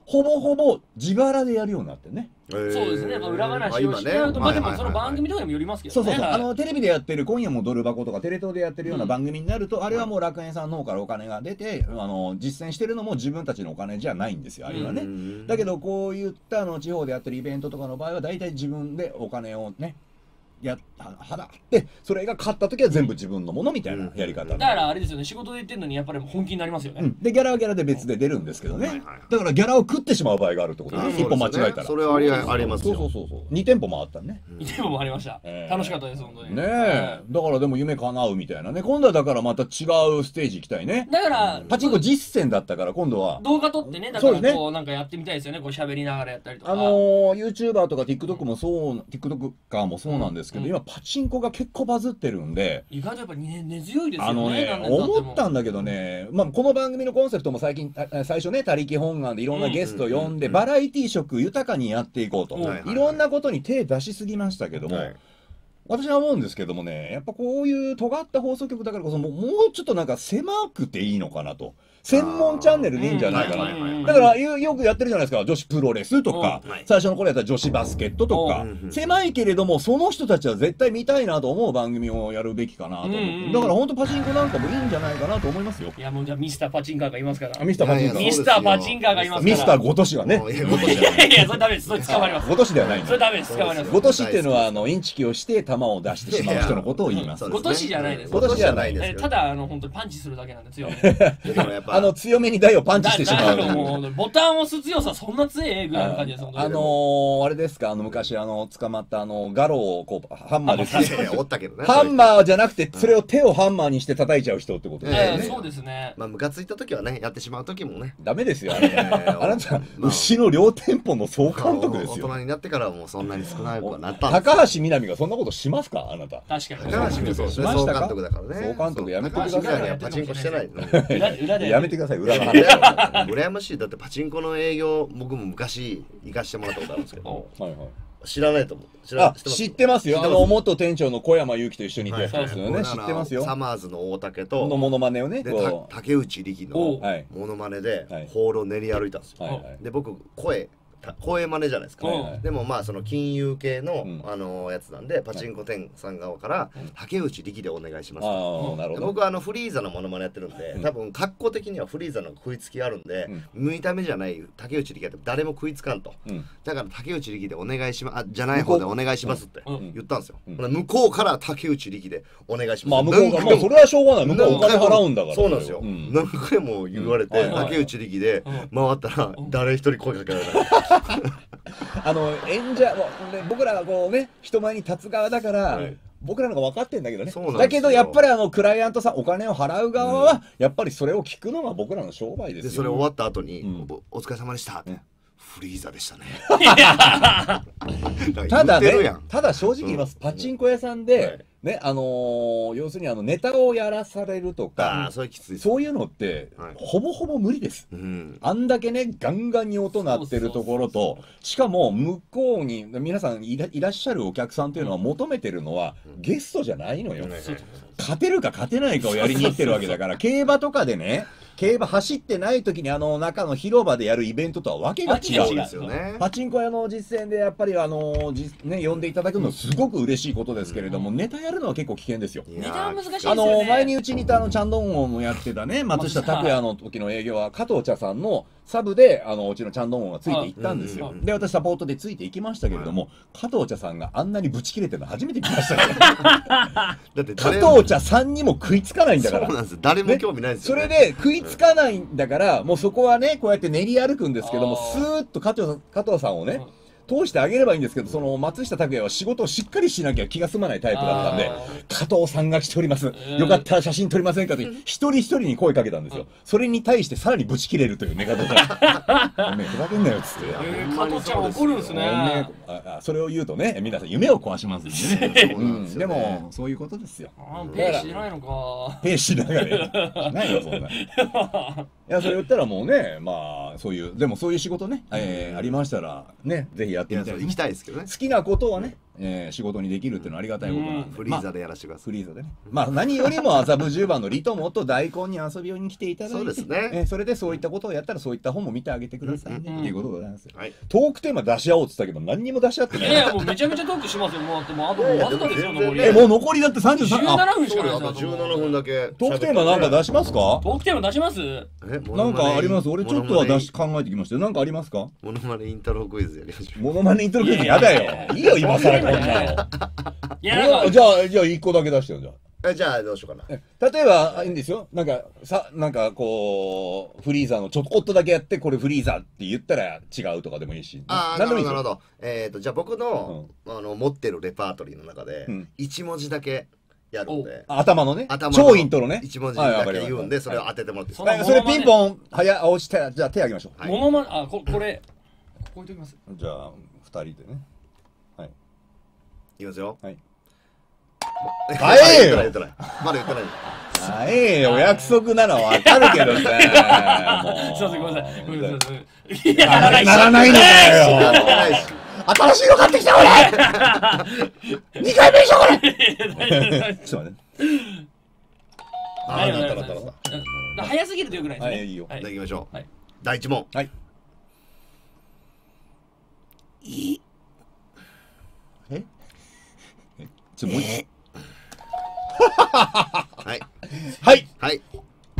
ほぼほぼ自腹でやるようになってね。 そうですね、裏話をしてやると、まあでもその番組とかにもよりますけどね。 そうそう、テレビでやってる今夜もドル箱とかテレ東でやってるような番組になると、あれはもう楽園さんの方からお金が出て、実践してるのも自分たちのお金じゃないんですよ、あれはね。だけどこういった地方でやってるイベントとかの場合は大体自分でお金をね払ってそれが勝った時は全部自分のものみたいなやり方、 だからあれですよね、仕事で言ってるのにやっぱり本気になりますよね。 でギャラはギャラで別で出るんですけどね、だからギャラを食ってしまう場合があるってことね、一歩間違えたら。 それはありますよ。 そう2店舗もあったね。 2店舗もありました。楽しかったです本当にね。えだからでも夢叶うみたいなね、今度はだからまた違うステージ行きたいね。 だからパチンコ実践だったから今度は動画撮ってね、だからこうなんかやってみたいですよね、こう喋りながらやったりとか。 YouTuber とか TikTok もTikToker もそうなんですけど、今パチンコが結構バズってるんで、 意外とやっぱ根強いですよね。 思ったんだけどね、この番組のコンセプトも最初ね、他力本願でいろんなゲスト呼んでバラエティ色豊かにやっていこうと、いろんなことに手出しすぎましたけども、私は思うんですけどもね、やっぱこういう尖った放送局だからこそもうちょっとなんか狭くていいのかなと。専門チャンネルでいいんじゃないかな。だからよくやってるじゃないですか、女子プロレスとか、最初の頃やったら女子バスケットとか、狭いけれどもその人たちは絶対見たいなと思う番組をやるべきかなと思う。だから本当パチンコなんかもいいんじゃないかなと思いますよ。 いやもうじゃあミスターパチンカーがいますから。 ミスターパチンカー。 ミスターパチンカーがいますから。 ミスターごとしがね。 いやそれダメです。それ捕まります。 ごとしではないんそれダメです。捕まります。 ごとしっていうのはインチキをして球を出してしまう人のことを言います。 ごとしじゃないです。 ごとしじゃないです。 ただ本当にパンチするだけなんで強め。 強めに台をパンチしてしまう。 ボタンを押す強さそんな強いぐらいの感じです。 あれですか、昔捕まったガロをこうハンマーでハンマーじゃなくてそれを手をハンマーにして叩いちゃう人ってことですよね。 そうですね。 ムカついた時はね、やってしまう時もねダメですよ。あなた牛の両店舗の総監督ですよ。 大人になってからはもうそんなに少ない子はなったんです。 高橋みなみがそんなことしますか、あなた。 確かに高橋みなみしましたか。総監督だからね。 総監督やめてください。 パチンコしてない。 裏でやめてください。裏の羨ましい。だってパチンコの営業僕も昔行かしてもらったことあるんですけど、知らないと思う。 知ってますよ。元店長の小山祐希と一緒に行ってましたよね。知ってますよ。 サマーズの大竹とのモノマネをね、 竹内力のモノマネでホールを練り歩いたんですよ。で僕声真似じゃないですか。でもその金融系のやつなんで、パチンコ店さん側から竹内力でお願いしますと。僕はフリーザのモノマネやってるんで、多分格好的にはフリーザの食いつきあるんで、見た目じゃない竹内力やって誰も食いつかんと。だから竹内力でお願いします、じゃない方でお願いしますって言ったんですよ。向こうから竹内力でお願いします。 向こうがそれはしょうがない。向こうお金払うんだから。 そうなんですよ。何回も言われて竹内力で回ったら誰一人声かけられない。 演者僕らがこうね、人前に立つ側だから僕らのが分かってんだけどね。だけどやっぱりクライアントさん、お金を払う側はやっぱりそれを聞くのが僕らの商売ですよ。 でそれ終わった後に「お疲れ様でした」って「フリーザでしたね」 ただね、ただ正直言います。パチンコ屋さんでね、要するにネタをやらされるとか、そういうのってほぼほぼ無理です。あんだけねガンガンに音鳴ってるところと、しかも向こうに皆さんいらっしゃるお客さんっていうのは求めてるのはゲストじゃないのよ。勝てるか勝てないかをやりに行ってるわけだから。競馬とかでね、競馬走ってない時に中の広場でやるイベントとはわけが違うんですよね。パチンコ屋の実践でやっぱり呼んでいただくのすごく嬉しいことですけれども、ネタやるのは結構危険ですよ。 ネタは難しいですよね。 前にうちにいたチャンドンゴンをやってたね、松下拓也の時の営業は加藤茶さんのサブでうちのチャンドンゴンがついていったんですよ。で私サポートでついていきましたけれども、加藤茶さんがあんなにブチ切れてるの初めて見ましたから。だって加藤茶さんにも食いつかないんだから。 そうなんです。誰も興味ないですよね。 それで食いつかないんだから、もうそこはねこうやって練り歩くんですけども、スーッと加藤さんをね通してあげればいいんですけど、その松下拓也は仕事をしっかりしなきゃ気が済まないタイプだったんで、加藤さんが来ております、よかったら写真撮りませんかって一人一人に声かけたんですよ。それに対してさらにブチ切れるというね、加藤さん。おめえふざけんなよっつって。 加藤ちゃん怒るんですね。 それを言うとね、皆さん夢を壊しますんでね。でもそういうことですよ。 ペイしないのか。 ペイしながらないよそんな。いやそれ言ったらもうね、そういうでもそういう仕事ねありましたらね、ぜひやってみたい。 行きたいですけどね。 好きなことはね仕事にできるっていうのはありがたいことなんで、 フリーザでやらせてください。 フリーザでね。まあ何よりも麻布十番のリトモと大根に遊びに来ていただいて、 そうですね。 それでそういったことをやったらそういった本も見てあげてくださいねっていうことでございますよ。 はい。 トークテーマ出し合おうって言ったけど何にも出し合ってない。 いやもうめちゃめちゃトークしますよ。もうあともうわずかですよ残り。 もう残りだって33 17分しかないあと17分だけ。 トークテーマなんか出しますか？ トークテーマ出します？ なんかあります？俺ちょっとは考えてきましたよ。なんかありますか？ モノマネイントロクイズやりましょう。 モノマネイントロクイズやだよ。いいよ今更こんなの。じゃあ1個だけ出してよじゃあ。 じゃあどうしようかな。 例えばいいんですよ。なんかこうフリーザのちょこっとだけやってこれフリーザって言ったら違うとかでもいいし。 なるほどなるほど。じゃあ僕の持ってるレパートリーの中で1文字だけやるんで。 頭のね。超イントロね。 1文字だけ言うんでそれを当ててもらって。 それピンポン押してじゃあ手あげましょう。 モノマネこれこう置いときます。 じゃあ2人でね。はい。 いきますよ。 はい。 早いよ。まだ言ってない。 早いよ。お約束ならわかるけどさ。 すいませんごめんなさい。ごめんなさい。 ならないのかよ。新しいの買ってきた俺。2回目でしょこれ。ちょっと待って。 早すぎるとよくないですね。 いいよ。 じゃあ行きましょう。第1問。 はい。もう一はい。 はい。 はい。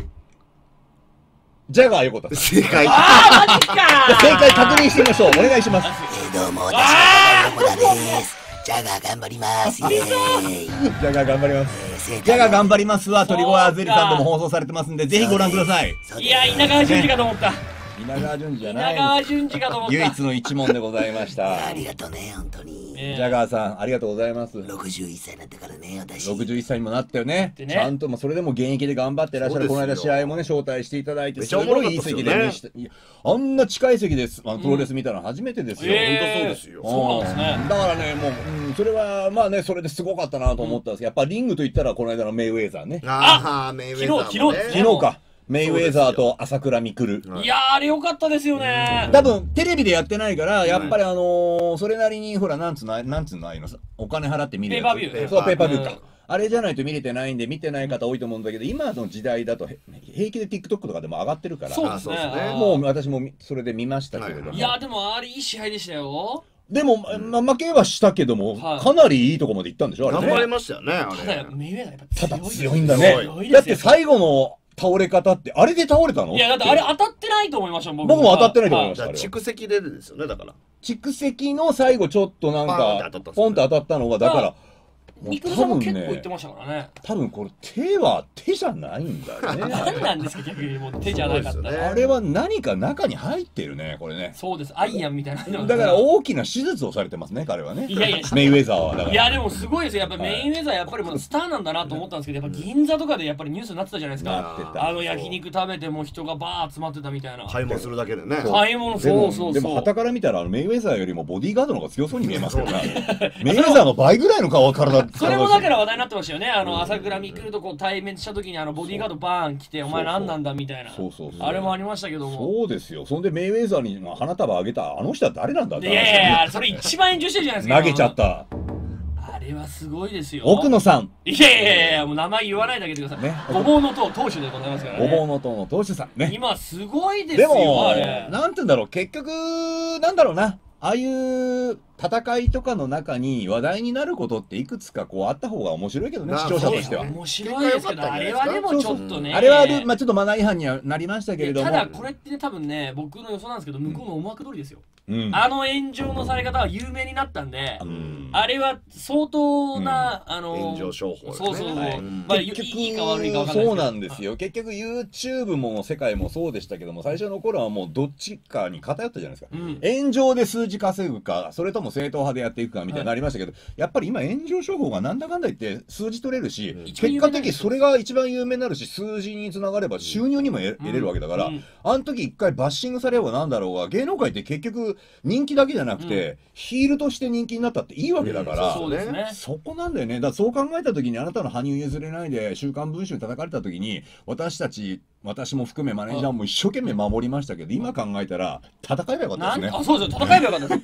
ジャガー横田。 正解。 ああマジか。 正解確認してみましょう。お願いします。 どうも私は横田です。ジャガー頑張ります。ジャガー頑張ります。ジャガー頑張りますは鳥越あずりさんでも放送されてますんでぜひご覧ください。 いや稲川淳二かと思った。 稲川淳二じゃない。 稲川淳二かと思った。 唯一の一問でございました。 ありがとうね本当に。 ジャガーさんありがとうございます。 61歳になってからね私。 61歳にもなったよね。ちゃんとそれでも現役で頑張ってらっしゃる。この間試合もね招待していただいてすごいいい席でね。あんな近い席です。プロレス見たの初めてですよ。 本当そうですよ。 そうなんですね。 だからねもうそれはまあねそれですごかったなと思ったんですけどやっぱリングと言ったらこの間のメイウェザーね。 ああメイウェザー。 昨日か。メイウェザーと朝倉未来。 いやあれ良かったですよね。 多分テレビでやってないからやっぱりそれなりにほらなんつうのお金払って見るやつ。 ペーパービュー。 そうペーパービューか。あれじゃないと見れてないんで見てない方多いと思うんだけど今の時代だと平気で TikTok とかでも上がってるから。 そうですね。 もう私もそれで見ましたけれども。 いやでもあれいい試合でしたよ。 でも負けはしたけどもかなりいいとこまで行ったんでしょあれね。 頑張りましたよねあれ。 メイウェザーやっぱただ強いんだね。だって最後の倒れ方ってあれで倒れたの？ いやだってあれ当たってないと思いました僕も当たってないと思いました。 蓄積でですよねだから。 蓄積の最後ちょっとなんかポンと当たったのがだからミクルさんも結構言ってましたからね。 多分これ手は手じゃないんだよね。 何なんですか逆にもう手じゃなかった。 あれは何か中に入ってるねこれね。 そうですアイアンみたいな。 だから大きな手術をされてますね彼はね。 いやいやメイウェザーはだから。 いやでもすごいですよやっぱメイウェザーやっぱりもうスターなんだなと思ったんですけどやっぱ銀座とかでやっぱりニュースになってたじゃないですか。焼肉食べても人がバー集まってたみたいな。 買い物するだけでね。 買い物そう。 でも旗から見たらメイウェザーよりもボディーガードの方が強そうに見えますけどね。メイウェザーの倍ぐらいの体。 それもだから話題になってましたよね。朝倉未来とこう対面した時にボディーガードバーン来てお前何なんだみたいな。あれもありましたけども。 そうですよ。そんでメイウェザーに花束あげたあの人は誰なんだって。 いやいやそれ一番炎上してるじゃないですか。 投げちゃった。 あれはすごいですよ。 奥野さん。 いやもう名前言わないであげてください。ごぼうの党党首でございますからね。 ごぼうの党の党首さんね。 今すごいですよ。 でもなんて言うんだろう結局なんだろうなああいう戦いとかの中に話題になることっていくつかこうあった方が面白いけどね視聴者としては。 面白いですけどあれはでもちょっとね。 あれはちょっとマナー違反にはなりましたけれども。 ただこれって多分ね僕の予想なんですけど向こうの思惑通りですよ。炎上のされ方は有名になったんで、あれは相当な炎上商法ですね。 そう結局いいか悪いか分かんないそうなんですよ。結局 YouTube も世界もそうでしたけども最初の頃はもうどっちかに偏ったじゃないですか。炎上で数字稼ぐかそれとも正統派でやっていくかみたいになりましたけどやっぱり今炎上商法がなんだかんだ言って数字取れるし結果的にそれが一番有名になるし数字につながれば収入にも得れるわけだからあの時一回バッシングされればなんだろうが芸能界って結局人気だけじゃなくてヒールとして人気になったっていいわけだからそこなんだよね。だからそう考えた時にあなたの羽生結弦ないで週刊文春叩かれた時に私も含めマネージャーも一生懸命守りましたけど今考えたら戦えばよかったですね。 そうですよ戦えばよかったです。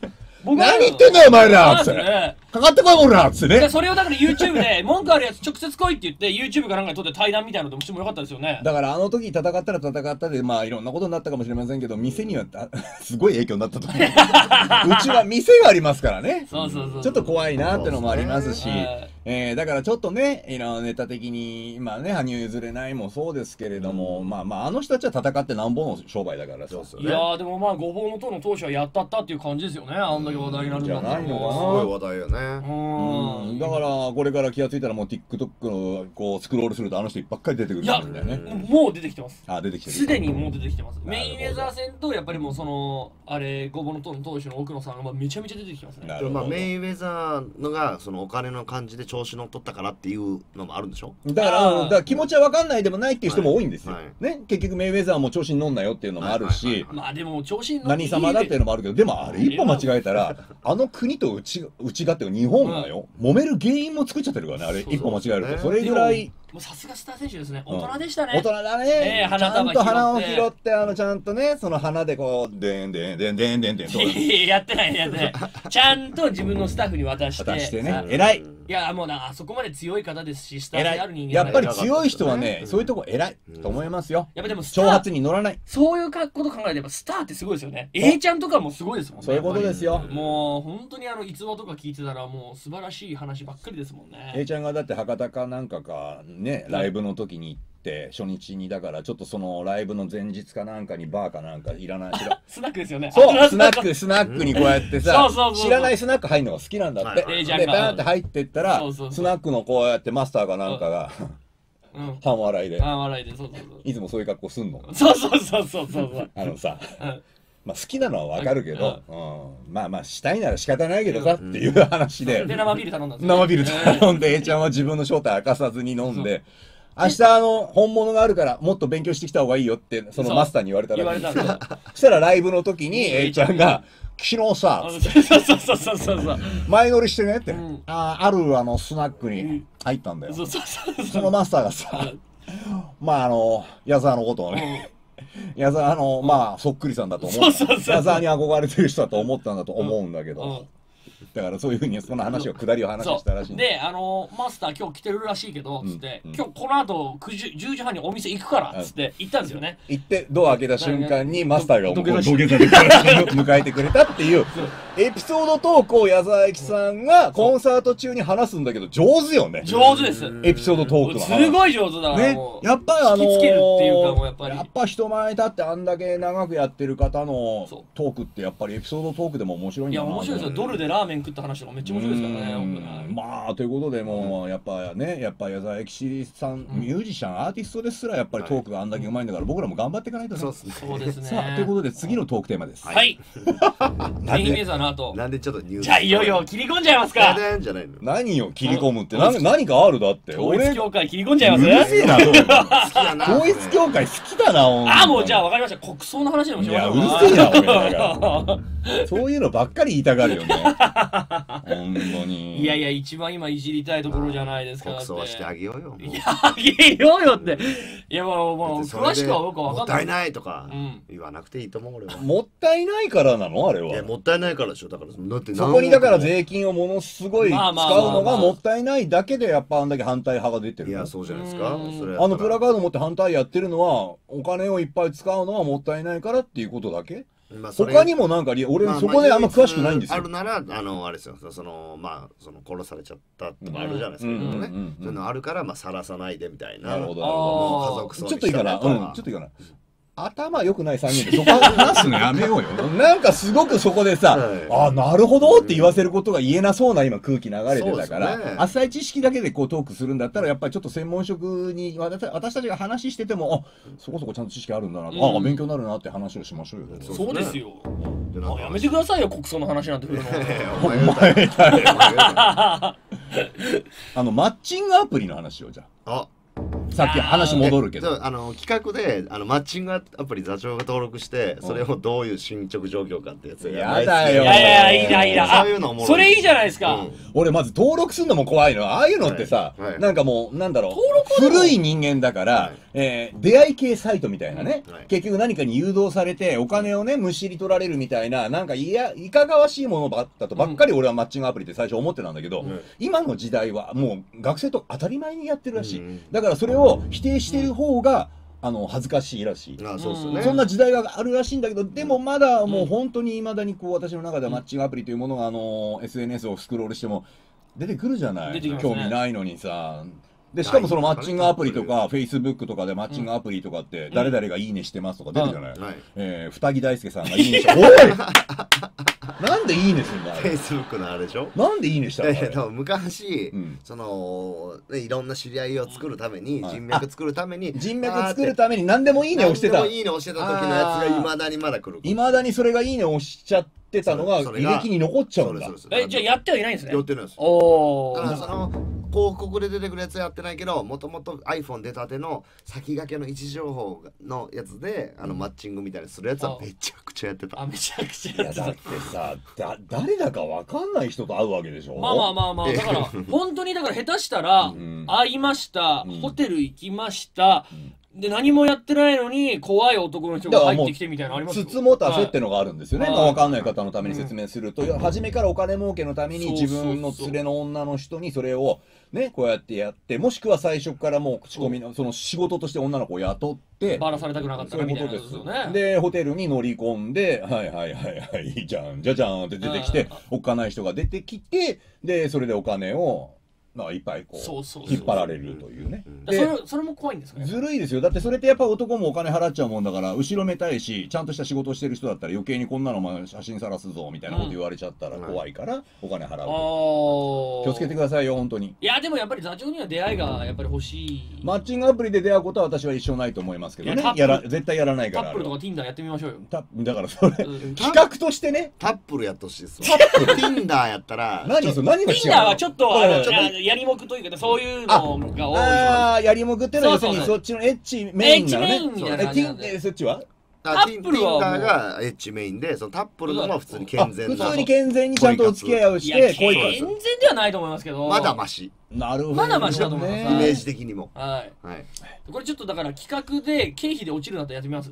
何言ってんだよお前らっつって。かかってこいこらっつってね。 それをだから YouTube で文句あるやつ直接来いって言って YouTube かなんかに撮って対談みたいなのもしてもよかったですよね。 だからあの時戦ったら戦ったでまあいろんなことになったかもしれませんけど、店にはすごい影響になったと思う。うちは店がありますからね。 そうちょっと怖いなってのもありますし、だからちょっとね、ネタ的にまあね、羽生譲れないもそうですけれども、まああの人たちは戦ってなんぼの商売だからさ。 いやーでもまあごぼうの党の党首はやったっていう感じですよね。あんだけ話題になるんだじゃないのかな。 すごい話題よね。 だからこれから気がついたらもう TikTok のこうスクロールするとあの人ばっかり出てくるんだよね。 もう出てきてます。 あ、出てきてる。 すでにもう出てきてます。メインウェザー戦とやっぱりもうそのあれごぼうの党の党首の奥野さんがめちゃめちゃ出てきてますね。 まあメインウェザーのがそのお金の感じで調子乗っとったからっていうのもあるんでしょ。 だから気持ちは分かんないでもないっていう人も多いんですよ。ね、結局メインウェザーも調子に乗んなよっていうのもあるし、 まあでも調子に乗何様だっていうのもあるけど、でもあれ一歩間違えたらあの国と内がっていう日本がよ、揉める原因も作っちゃってるからね、あれ一歩間違えると。それぐらいもうさすがスター選手ですね。大人でしたね。 大人だね。ちゃんと花を拾ってちゃんとね、その花でこうでんでんでんでんでんでんやってないやってない。ちゃんと自分のスタッフに渡してね、偉い。 いやもうあそこまで強い方ですし、スター性ある人間。 やっぱり強い人はね、そういうとこ偉いと思いますよ。 やっぱでも挑発に乗らない。 そういうこと考えればスターってすごいですよね。A ちゃんとかもすごいですもんね。 そういうことですよ。 もう本当に逸話とか聞いてたらもう素晴らしい話ばっかりですもんね。 A ちゃんがだって博多かなんかかね、ライブの時に行って初日にだからちょっとそのライブの前日かなんかにバーかなんかいらないスナックですよね。 そうスナックにこうやってさ、知らないスナック入るのが好きなんだって。でバーンって入ってったらスナックのこうやってマスターかなんかが半笑いで、いつもそういう格好すんの。 そうさ、まあ好きなのはわかるけど、まあしたいなら仕方ないけどさっていう話で生ビール頼んだんです。 生ビール頼んで A ちゃんは自分の正体明かさずに飲んで、明日本物があるからもっと勉強してきた方がいいよってそのマスターに言われたらしいんですよ。そしたらライブの時に A ちゃんが昨日さ前乗りしてねって、あるスナックに入ったんだよ。そのマスターがさ、まあ矢沢のことをね、矢沢まあそっくりさんだと思う。矢沢に憧れてる人だと思ったんだと思うんだけど、だからそういうふうにその話を下りを話したらしいんで、マスター今日来てるらしいけどつって今日この後10時半にお店行くからつって行ったんですよね。 行ってドア開けた瞬間にマスターが土下座で迎えてくれたっていうエピソードトークを矢沢永吉さんがコンサート中に話すんだけど上手よね。 上手です。 エピソードトークのすごい上手だね。 やっぱり引きつけるっていうかもうやっぱ人前立ってあんだけ長くやってる方のトークってやっぱりエピソードトークでも面白いんだな。 いや面白いですよ。ドルでラーメン食った話とかめっちゃ面白いですからね。 まあということでもうやっぱ矢沢永吉さんミュージシャンアーティストですらやっぱりトークがあんだけうまいんだから僕らも頑張っていかないとね。 そうですね。 さあということで次のトークテーマです。 はい。メインウェザーの後。 なんでちょっとニュース。 じゃあいよいよ切り込んじゃいますか。 何を切り込むって何かあるだって。 統一教会切り込んじゃいます。 うるせえな。統一教会好きだな。 あもうじゃあ分かりました。国葬の話でもしましょう。 いやうるせえな俺だからそういうのばっかり言いたがるよね。本当に。 いやいや一番今いじりたいところじゃないですか。 国葬してあげようよ。 いやあげようよって。いやもう詳しくは僕は分かんない。 もったいないとか言わなくていいと思う俺は。 もったいないからなのあれは。 いやもったいないからでしょ。だからだってそこにだから税金をものすごい使うのがもったいないだけでやっぱあんだけ反対派が出てる。 いやそうじゃないですか。 プラカード持って反対やってるのはお金をいっぱい使うのはもったいないからっていうことだけ。他にもなんか俺そこであんま詳しくないんですよ。 あるならあれですよ。その殺されちゃったとかあるじゃないですか。ね。そういうのあるから晒さないでみたいな。 なるほど。 家族葬ちょっといいかな。ちょっといいかな。頭良くない3人でそこ話すのやめようよ。なんかすごくそこでさ、あ、なるほどって言わせることが言えなそうな今空気流れてたから、浅い知識だけでこうトークするんだったらやっぱりちょっと専門職に私たちが話してても、そこそこちゃんと知識あるんだなと、勉強になるなって話をしましょうよ。 そうですよ。やめてくださいよ国葬の話なんて振るの。 お前だよ。マッチングアプリの話をじゃあ。 さっき話戻るけど、 企画でマッチングアプリ座長が登録して、それをどういう進捗状況かってやつやだよ。 いやいやいいな、 そういうのおもろい。 それいいじゃないですか。 俺まず登録するのも怖いの。ああいうのってさ、なんかもうなんだろう、古い人間だから、出会い系サイトみたいなね、結局何かに誘導されてお金をねむしり取られるみたいな、なんかいかがわしいものだとばっかり俺はマッチングアプリって最初思ってたんだけど、今の時代はもう学生と当たり前にやってるらしい。だからそれを否定してる方が恥ずかしいらしい。そんな時代があるらしいんだけど、でもまだもう本当に未だにこう私の中ではマッチングアプリというものがSNS をスクロールしても出てくるじゃない、興味ないのにさ。でしかもそのマッチングアプリとかフェイスブックとかでマッチングアプリとかって誰々がいいねしてますとか出るじゃない。二木大輔さんがいいねしておいなんでいいねするんだ。 フェイスブックのあれでしょ。 なんでいいねしたの。 昔そのいろんな知り合いを作るために、人脈作るために何でもいいねをしてた。 いいねをしてた時のやつがいまだにまだ来る。 いまだにそれがいいねをしちゃってたのが履歴に残っちゃうんだ。 じゃあやってはいないんですね。 やってないです。 おお。 だからその広告で出てくるやつやってないけど、もともと iPhone 出たての先駆けの位置情報のやつでマッチングみたいにするやつはめちゃくちゃやってた。 めちゃくちゃやってた。 だってさ、誰だかわかんない人と会うわけでしょ。 まあだから本当にだから下手したら会いました、ホテル行きました、で何もやってないのに怖い男の人が入ってきてみたいなのありますよ。 つつもたせってのがあるんですよね。わかんない方のために説明すると、初めからお金儲けのために自分の連れの女の人にそれをねこうやってやって、もしくは最初からもう口コミのその仕事として女の子を雇ってバラされたくなかったらみたいなことですよね。 でホテルに乗り込んではいじゃんじゃじゃんって出てきて、おっかない人が出てきて、でそれでお金をいっぱいこう引っ張られるというね。 それも怖いんですかね。 ずるいですよ。だってそれってやっぱ男もお金払っちゃうもんだから、後ろめたいし、ちゃんとした仕事をしてる人だったら余計にこんなの写真さらすぞみたいなこと言われちゃったら怖いからお金払う。気をつけてくださいよ本当に。 いやでもやっぱり座長には出会いがやっぱり欲しい。 マッチングアプリで出会うことは私は一生ないと思いますけどね。絶対やらないから。 タップルとか Tinder やってみましょうよ。 だからそれ企画としてね。 タップルやってほしいですわ。Tinder やったら何が違うの。 Tinder はちょっとやりもくというかそういうのが多い。 やりもくってのは要するにそっちのエッチメインなのね。そっちはタップルは Tinderがエッチメインで、そのタップルのは普通に健全な。 普通に健全にちゃんとお付き合いをして、 健全ではないと思いますけど。 まだマシ。 なるほど。 まだマシだと思います。 イメージ的にも。 はい。これちょっとだから企画で経費で落ちるんだったらやってみます。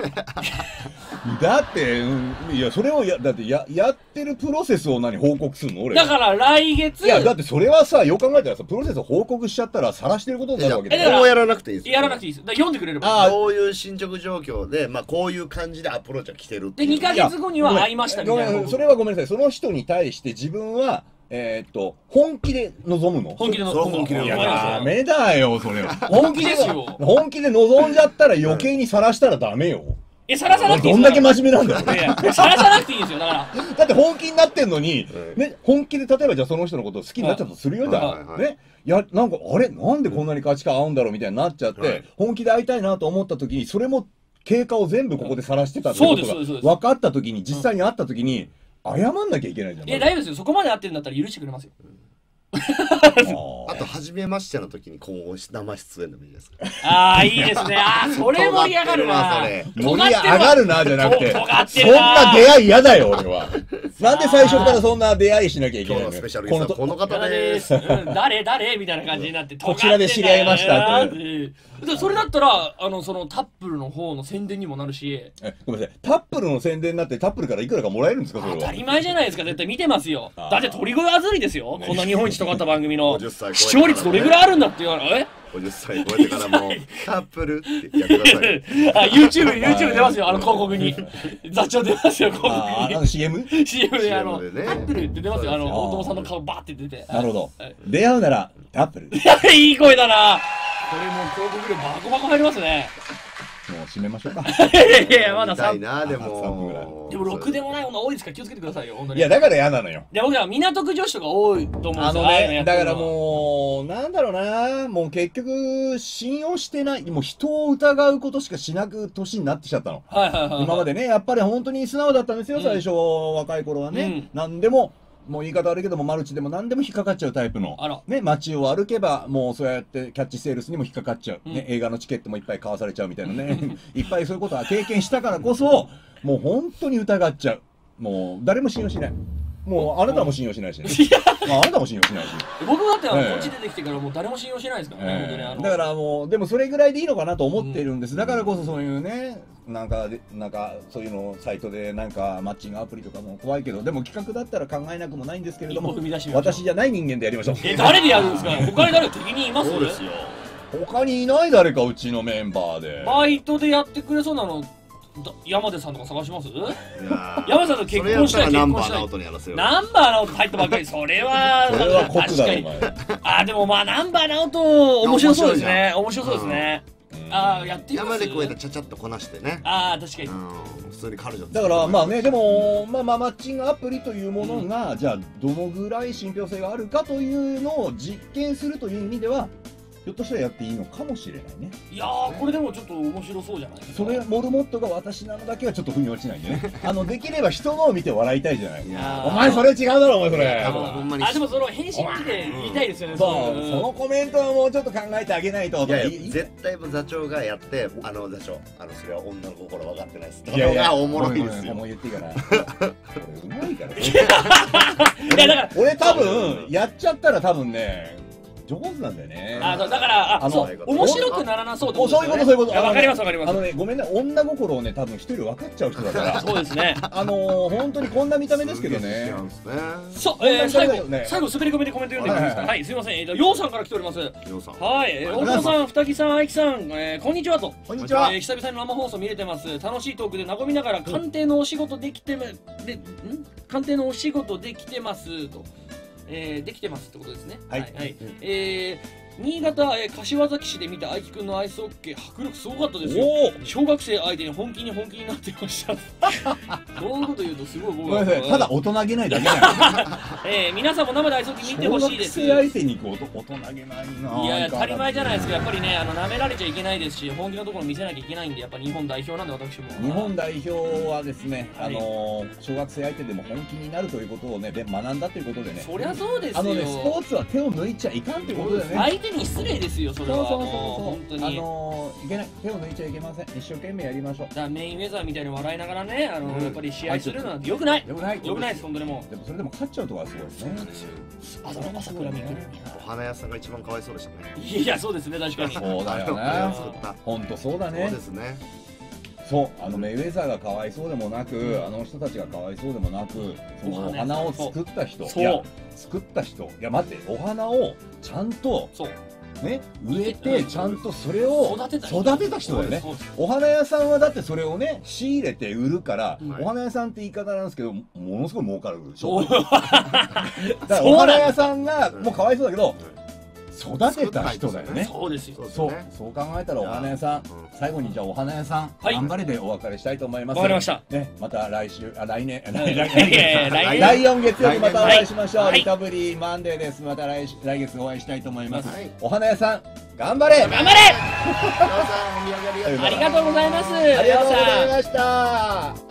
だっていやそれをだってやってるプロセスを報告するの俺。 だから来月。 いやだってそれはさ、よく考えたらさ、プロセスを報告しちゃったら晒してることになるわけだから。こうやらなくていいです。 やらなくていいです。だから読んでくれれば。 こういう進捗状況でこういう感じでアプローチが来てる。 で2ヶ月後には会いましたみたいな。 それはごめんなさい。その人に対して自分は本気で臨むの。 本気で臨む。 いやダメだよそれは。 本気ですよ。 本気で臨んじゃったら余計に晒したらダメよ。 さらさなくていい。 どんだけ真面目なんだよ。 さらさなくていいんですよ。だからだって本気になってんのにね、本気で例えばじゃあその人のことを好きになっちゃったとするよ。じゃあね、なんかあれなんでこんなに価値観合うんだろうみたいになっちゃって、本気で会いたいなと思った時にそれも経過を全部ここで晒してたってことが分かった時に、実際に会った時に謝んなきゃいけないじゃん。 いや大丈夫ですよ。そこまで会ってるんだったら許してくれますよ。 あと初めましての時に今後生出演でもいいですか。 いいですね。それ盛り上がるな。 盛り上がるなじゃなくて、そんな出会い嫌だよ俺は。なんで最初からそんな出会いしなきゃいけないの。 今日のスペシャルゲストはこの方です。 誰みたいな感じになって、 こちらで知り合いましたって。 それだったらそのタップルの方の宣伝にもなるし。 ごめんなさい。タップルの宣伝になってタップルからいくらかもらえるんですかそれは。 当たり前じゃないですか。絶対見てますよ。だって鳥越あずりですよ。こんな日本一とかった番組の視聴率どれぐらいあるんだって言われ。 50歳超えてからもタップルってやってください。 YouTube 出ますよ。広告に座長出ますよ。広告に CM でタップルって出ますよ。大友さんの顔バーって出て。 なるほど。出会うならタップル。 いい声だな。これもう広告料バコバコ入りますね。 もう閉めましょうか。 いやまだ 3分な。でもろくでもない女多いですから気をつけてくださいよ。本当に。 いやだから嫌なのよ。 で僕は港区女子とか多いと思うんですよ。 だからもうなんだろうな、もう結局信用してない、もう人を疑うことしかしなく年になってきちゃったの。今までねやっぱり本当に素直だったんですよ最初若い頃はね。なんでももう言い方悪いけどもマルチでも何でも引っかかっちゃうタイプのね、街を歩けばもうそうやってキャッチセールスにも引っかかっちゃう、ね、映画のチケットもいっぱい買わされちゃうみたいなねいっぱいそういうことは経験したからこそもう本当に疑っちゃう。もう誰も信用しない。もうあなたも信用しないし、ね、あなたも信用しないし僕だってこっち出てきてからもう誰も信用しないですからね、本当にだからもうでもそれぐらいでいいのかなと思ってるんです、だからこそそういうねなんかそういうのサイトでなんかマッチングアプリとかも怖いけどでも企画だったら考えなくもないんですけれども私じゃない人間でやりましょう。 誰でやるんですか？他に誰敵にいます？そうですよ。 他にいない誰かうちのメンバーでバイトでやってくれそうなの山出さんとか探します？山出さんと結婚したい。 ナンバーナウトにやらせよ。 ナンバーナウト入ったばっかり。それは確かに。 でもまあナンバーナウト面白そうですね。面白そうですね。やってみます。 山でこうやってちゃちゃっとこなしてね。 確かに。 普通に彼女だからまあねでもマッチングアプリというものがじゃあどのぐらい信憑性があるかというのを実験するという意味ではひょっとしたらやっていいのかもしれないね。 いやこれでもちょっと面白そうじゃないですか。 それモルモットが私なのだけはちょっと腑に落ちないんでねできれば人のを見て笑いたいじゃない。お前それ違うだろお前それ。 でもその返信見て言いたいですよね。 そのコメントはもうちょっと考えてあげないと。 絶対座長がやって座長それは女の心分かってないです。いやいやおもろいですよ。 もう言っていいかな。うまいから俺多分やっちゃったら多分ね上手なんだよね。 だから面白くならなそうってことですね。 そういうこと。 わかりますわかります。 ごめんね女心をね多分一人分かっちゃう人だから。 そうですね。 本当にこんな見た目ですけどね。 最後滑り込みでコメント読んでいいですか。はいすいません。ようさんから来ております。 ようさん。 はい。大久保さん、二木さん、愛樹さん、こんにちはと。 こんにちは。 久々に生放送見れてます。楽しいトークで和みながら鑑定のお仕事できてますと。できてますってことですね。はい。新潟、柏崎市で見た愛樹くんのアイスホッケー迫力すごかったですよ。小学生相手に本気になってました。こういうこと言うとすごい僕はただ大人げないだけだよ。皆さんも生でアイスホッケー見てほしいです。 小学生相手に大人げないな。 いや当たり前じゃないですか。やっぱりね舐められちゃいけないですし本気のところ見せなきゃいけないんでやっぱ日本代表なんで私も。 日本代表はですね小学生相手でも本気になるということをね学んだということでね。 そりゃそうですよ。 スポーツは手を抜いちゃいかんということでね。 相手に失礼ですよそれは。本当にいけない手を抜いちゃいけません。一生懸命やりましょう。 だからメインウェザーみたいに笑いながらねやっぱり試合するのは良くない。良くないです本当にもう。 でもそれでも勝っちゃうとこはすごいですね。 朝倉未来お花屋さんが一番かわいそうでしたね。 いやそうですね確かに。 そうだよね。本当そうだね。 そうですね。 そうメイウェザーがかわいそうでもなくあの人たちがかわいそうでもなくそのお花を作った人いや待ってお花をちゃんとね植えてちゃんとそれを育てた人だよね。お花屋さんはだってそれをね仕入れて売るからお花屋さんって言い方なんですけどものすごい儲かるでしょ。だからお花屋さんがもうかわいそうだけど育てた人だよね。 そうですよ。 そう考えたらお花屋さん最後にじゃあお花屋さん頑張れでお別れしたいと思います。 わかりました。 ねまた来4月曜日またお会いしましょう。リカブリーマンデーです。また来月お会いしたいと思います。お花屋さん頑張れ。 ありがとうございます。 ありがとうございました。